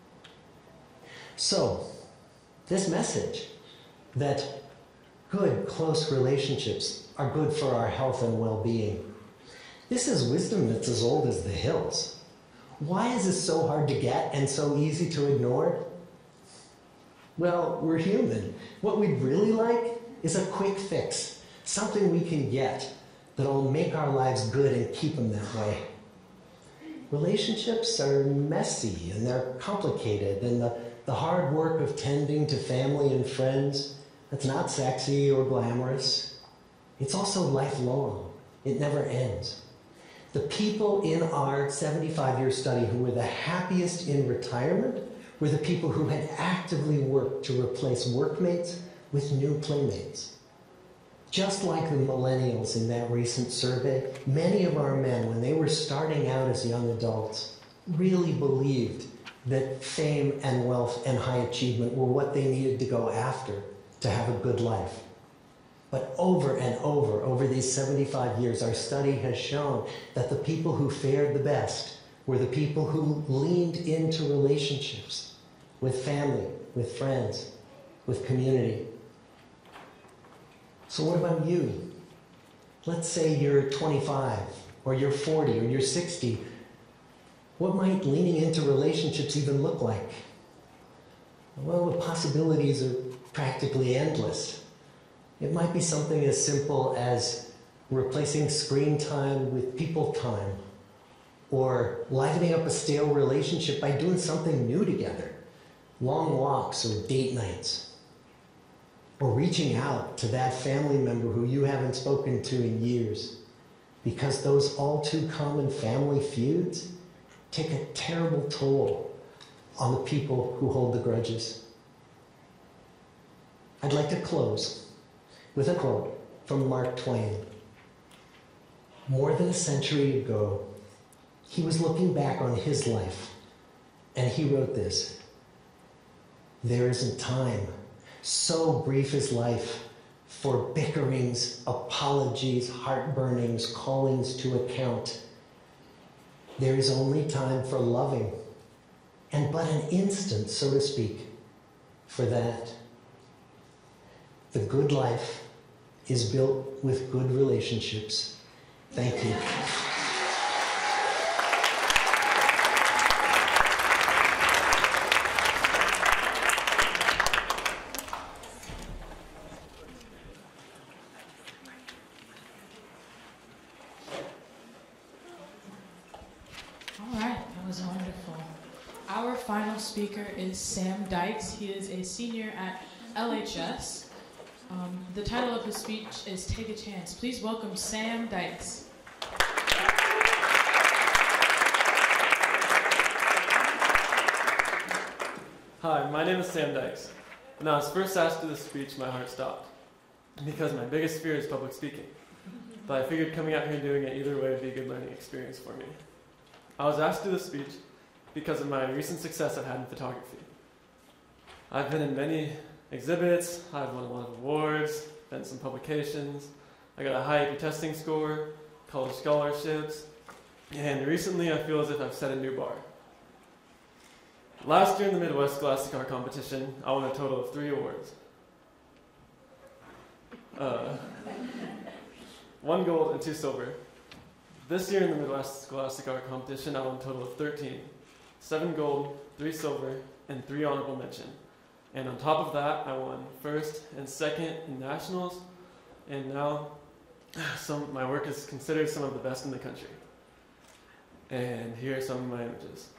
So, this message that good, close relationships are good for our health and well-being, this is wisdom that's as old as the hills. Why is this so hard to get and so easy to ignore? Well, we're human. What we'd really like is a quick fix, something we can get that'll make our lives good and keep them that way. Relationships are messy and they're complicated, and the hard work of tending to family and friends, that's not sexy or glamorous. It's also lifelong. It never ends. The people in our 75-year study who were the happiest in retirement were the people who had actively worked to replace workmates with new playmates. Just like the millennials in that recent survey, many of our men, when they were starting out as young adults, really believed that fame and wealth and high achievement were what they needed to go after to have a good life. But over and over these 75 years, our study has shown that the people who fared the best were the people who leaned into relationships with family, with friends, with community. So what about you? Let's say you're 25, or you're 40, or you're 60. What might leaning into relationships even look like? Well, the possibilities are practically endless. It might be something as simple as replacing screen time with people time, or livening up a stale relationship by doing something new together, long walks or date nights, or reaching out to that family member who you haven't spoken to in years, because those all too common family feuds take a terrible toll on the people who hold the grudges. I'd like to close with a quote from Mark Twain. More than a century ago, he was looking back on his life, and he wrote this: "There isn't time, so brief is life, for bickerings, apologies, heartburnings, callings to account. There is only time for loving, and but an instant, so to speak, for that. The good life is built with good relationships." Thank you. All right, that was wonderful. Our final speaker is Sam Dykes. He is a senior at LHS. The title of his speech is Take a Chance. Please welcome Sam Dykes. Hi, my name is Sam Dykes. When I was first asked to do this speech, my heart stopped, because my biggest fear is public speaking. But I figured coming out here and doing it either way would be a good learning experience for me. I was asked to do this speech because of my recent success I've had in photography. I've been in many exhibits, I've won a lot of awards, been in some publications, I got a high AP testing score, college scholarships, and recently I feel as if I've set a new bar. Last year in the Midwest Scholastic Art Competition, I won a total of 3 awards. 1 gold and 2 silver. This year in the Midwest Scholastic Art Competition, I won a total of 13. 7 gold, 3 silver, and 3 honorable mention. And on top of that, I won 1st and 2nd in nationals, and now my work is considered some of the best in the country. And here are some of my images.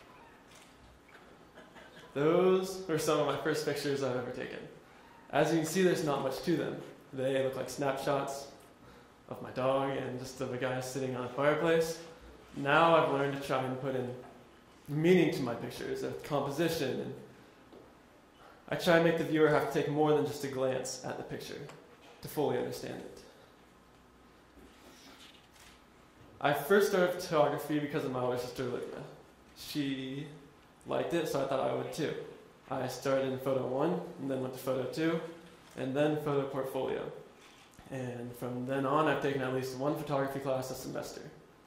Those are some of my first pictures I've ever taken. As you can see, there's not much to them. They look like snapshots of my dog and just of a guy sitting on a fireplace. Now I've learned to try and put in meaning to my pictures, a composition, and I try and make the viewer have to take more than just a glance at the picture to fully understand it. I first started photography because of my older sister Olivia. She liked it, so I thought I would too. I started in photo 1, and then went to photo 2, and then photo portfolio. And from then on, I've taken at least 1 photography class a semester.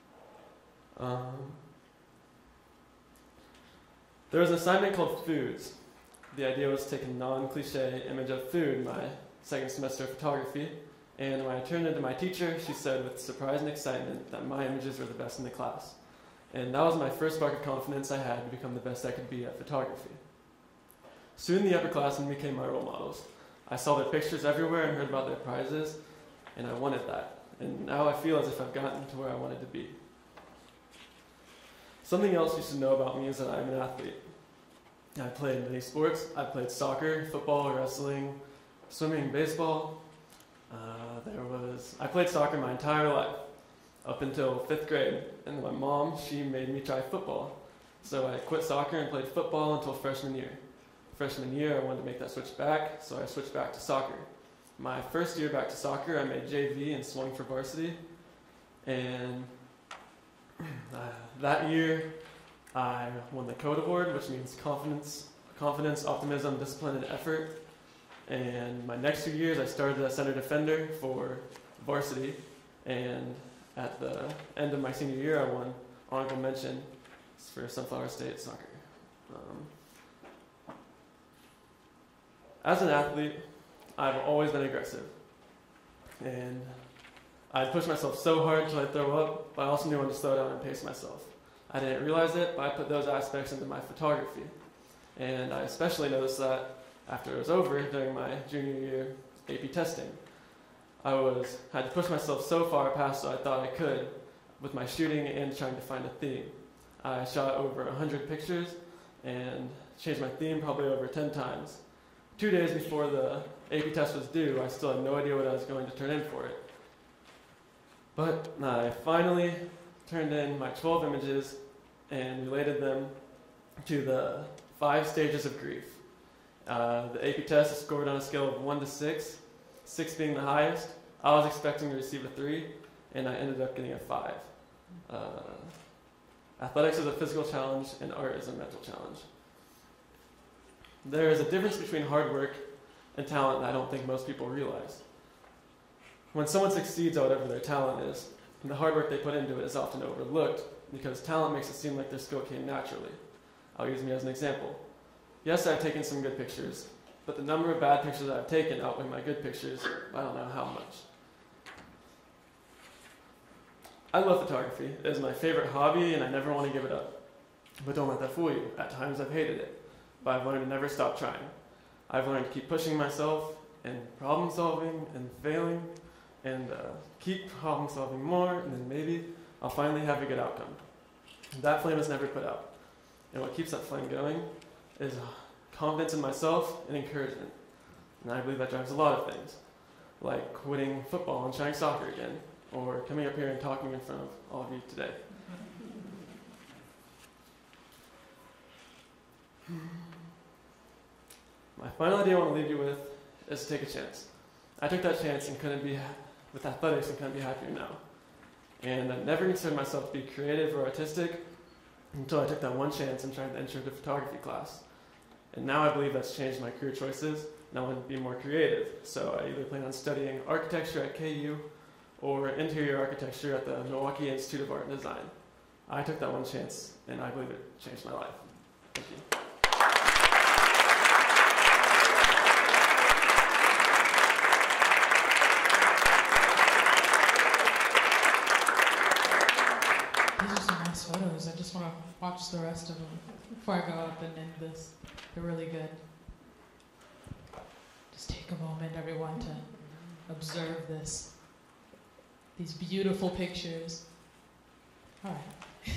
There was an assignment called Foods. The idea was to take a non-cliche image of food in my 2nd semester of photography, and when I turned it to my teacher, she said with surprise and excitement that my images were the best in the class. And that was my first spark of confidence I had to become the best I could be at photography. Soon the upperclassmen became my role models. I saw their pictures everywhere and heard about their prizes, and I wanted that. And now I feel as if I've gotten to where I wanted to be. Something else you should know about me is that I'm an athlete. I played many sports. I played soccer, football, wrestling, swimming, baseball. I played soccer my entire life, up until 5th grade. And my mom, she made me try football. So I quit soccer and played football until freshman year. Freshman year, I wanted to make that switch back, so I switched back to soccer. My first year back to soccer, I made JV and swung for varsity. And that year, I won the CODE award, which means confidence, optimism, discipline, and effort. And my next 2 years, I started as center defender for varsity. And at the end of my senior year, I won honorable mention for Sunflower State soccer. As an athlete, I've always been aggressive. And I'd push myself so hard until I'd throw up, but I also knew when to slow down and pace myself. I didn't realize it, but I put those aspects into my photography. And I especially noticed that after it was over during my junior year AP testing. I had to push myself so far past what I thought I could with my shooting and trying to find a theme. I shot over 100 pictures and changed my theme probably over 10 times. 2 days before the AP test was due, I still had no idea what I was going to turn in for it. But I finally turned in my 12 images and related them to the 5 stages of grief. The AP test is scored on a scale of 1 to 6, 6 being the highest. I was expecting to receive a 3, and I ended up getting a 5. Athletics is a physical challenge, and art is a mental challenge. There is a difference between hard work and talent that I don't think most people realize. When someone succeeds at whatever their talent is, the hard work they put into it is often overlooked because talent makes it seem like their skill came naturally. I'll use me as an example. Yes, I've taken some good pictures, but the number of bad pictures I've taken outweigh my good pictures. I don't know how much. I love photography. It is my favorite hobby, and I never want to give it up. But don't let that fool you. At times I've hated it, but I've learned to never stop trying. I've learned to keep pushing myself and problem solving and failing, and keep problem solving more, and then maybe I'll finally have a good outcome. That flame is never put out. And what keeps that flame going is confidence in myself and encouragement. And I believe that drives a lot of things, like quitting football and trying soccer again, or coming up here and talking in front of all of you today. My final idea I want to leave you with is to take a chance. I took that chance and couldn't be with athletics and couldn't be happier now. And I never considered myself to be creative or artistic until I took that one chance and tried to enter the photography class. And now I believe that's changed my career choices, and I want to be more creative. So I either plan on studying architecture at KU or interior architecture at the Milwaukee Institute of Art and Design. I took that one chance, and I believe it changed my life. Thank you. These are some nice photos. I just want to watch the rest of them before I go up and end this. They're really good. Just take a moment, everyone, to observe this. These beautiful pictures. All right.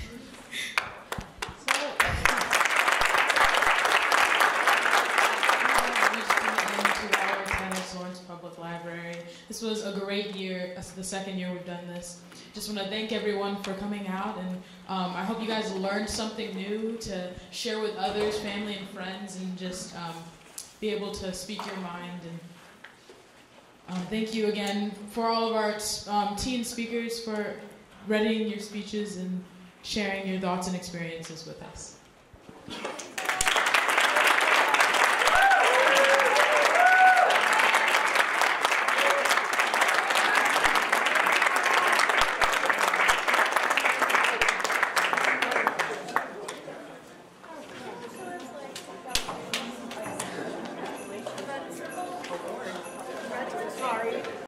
TEDx Lawrence Public Library. This was a great year. It's the second year we've done this. Just want to thank everyone for coming out, and I hope you guys learned something new to share with others, family and friends, and just be able to speak your mind. And thank you again for all of our teen speakers for readying your speeches and sharing your thoughts and experiences with us.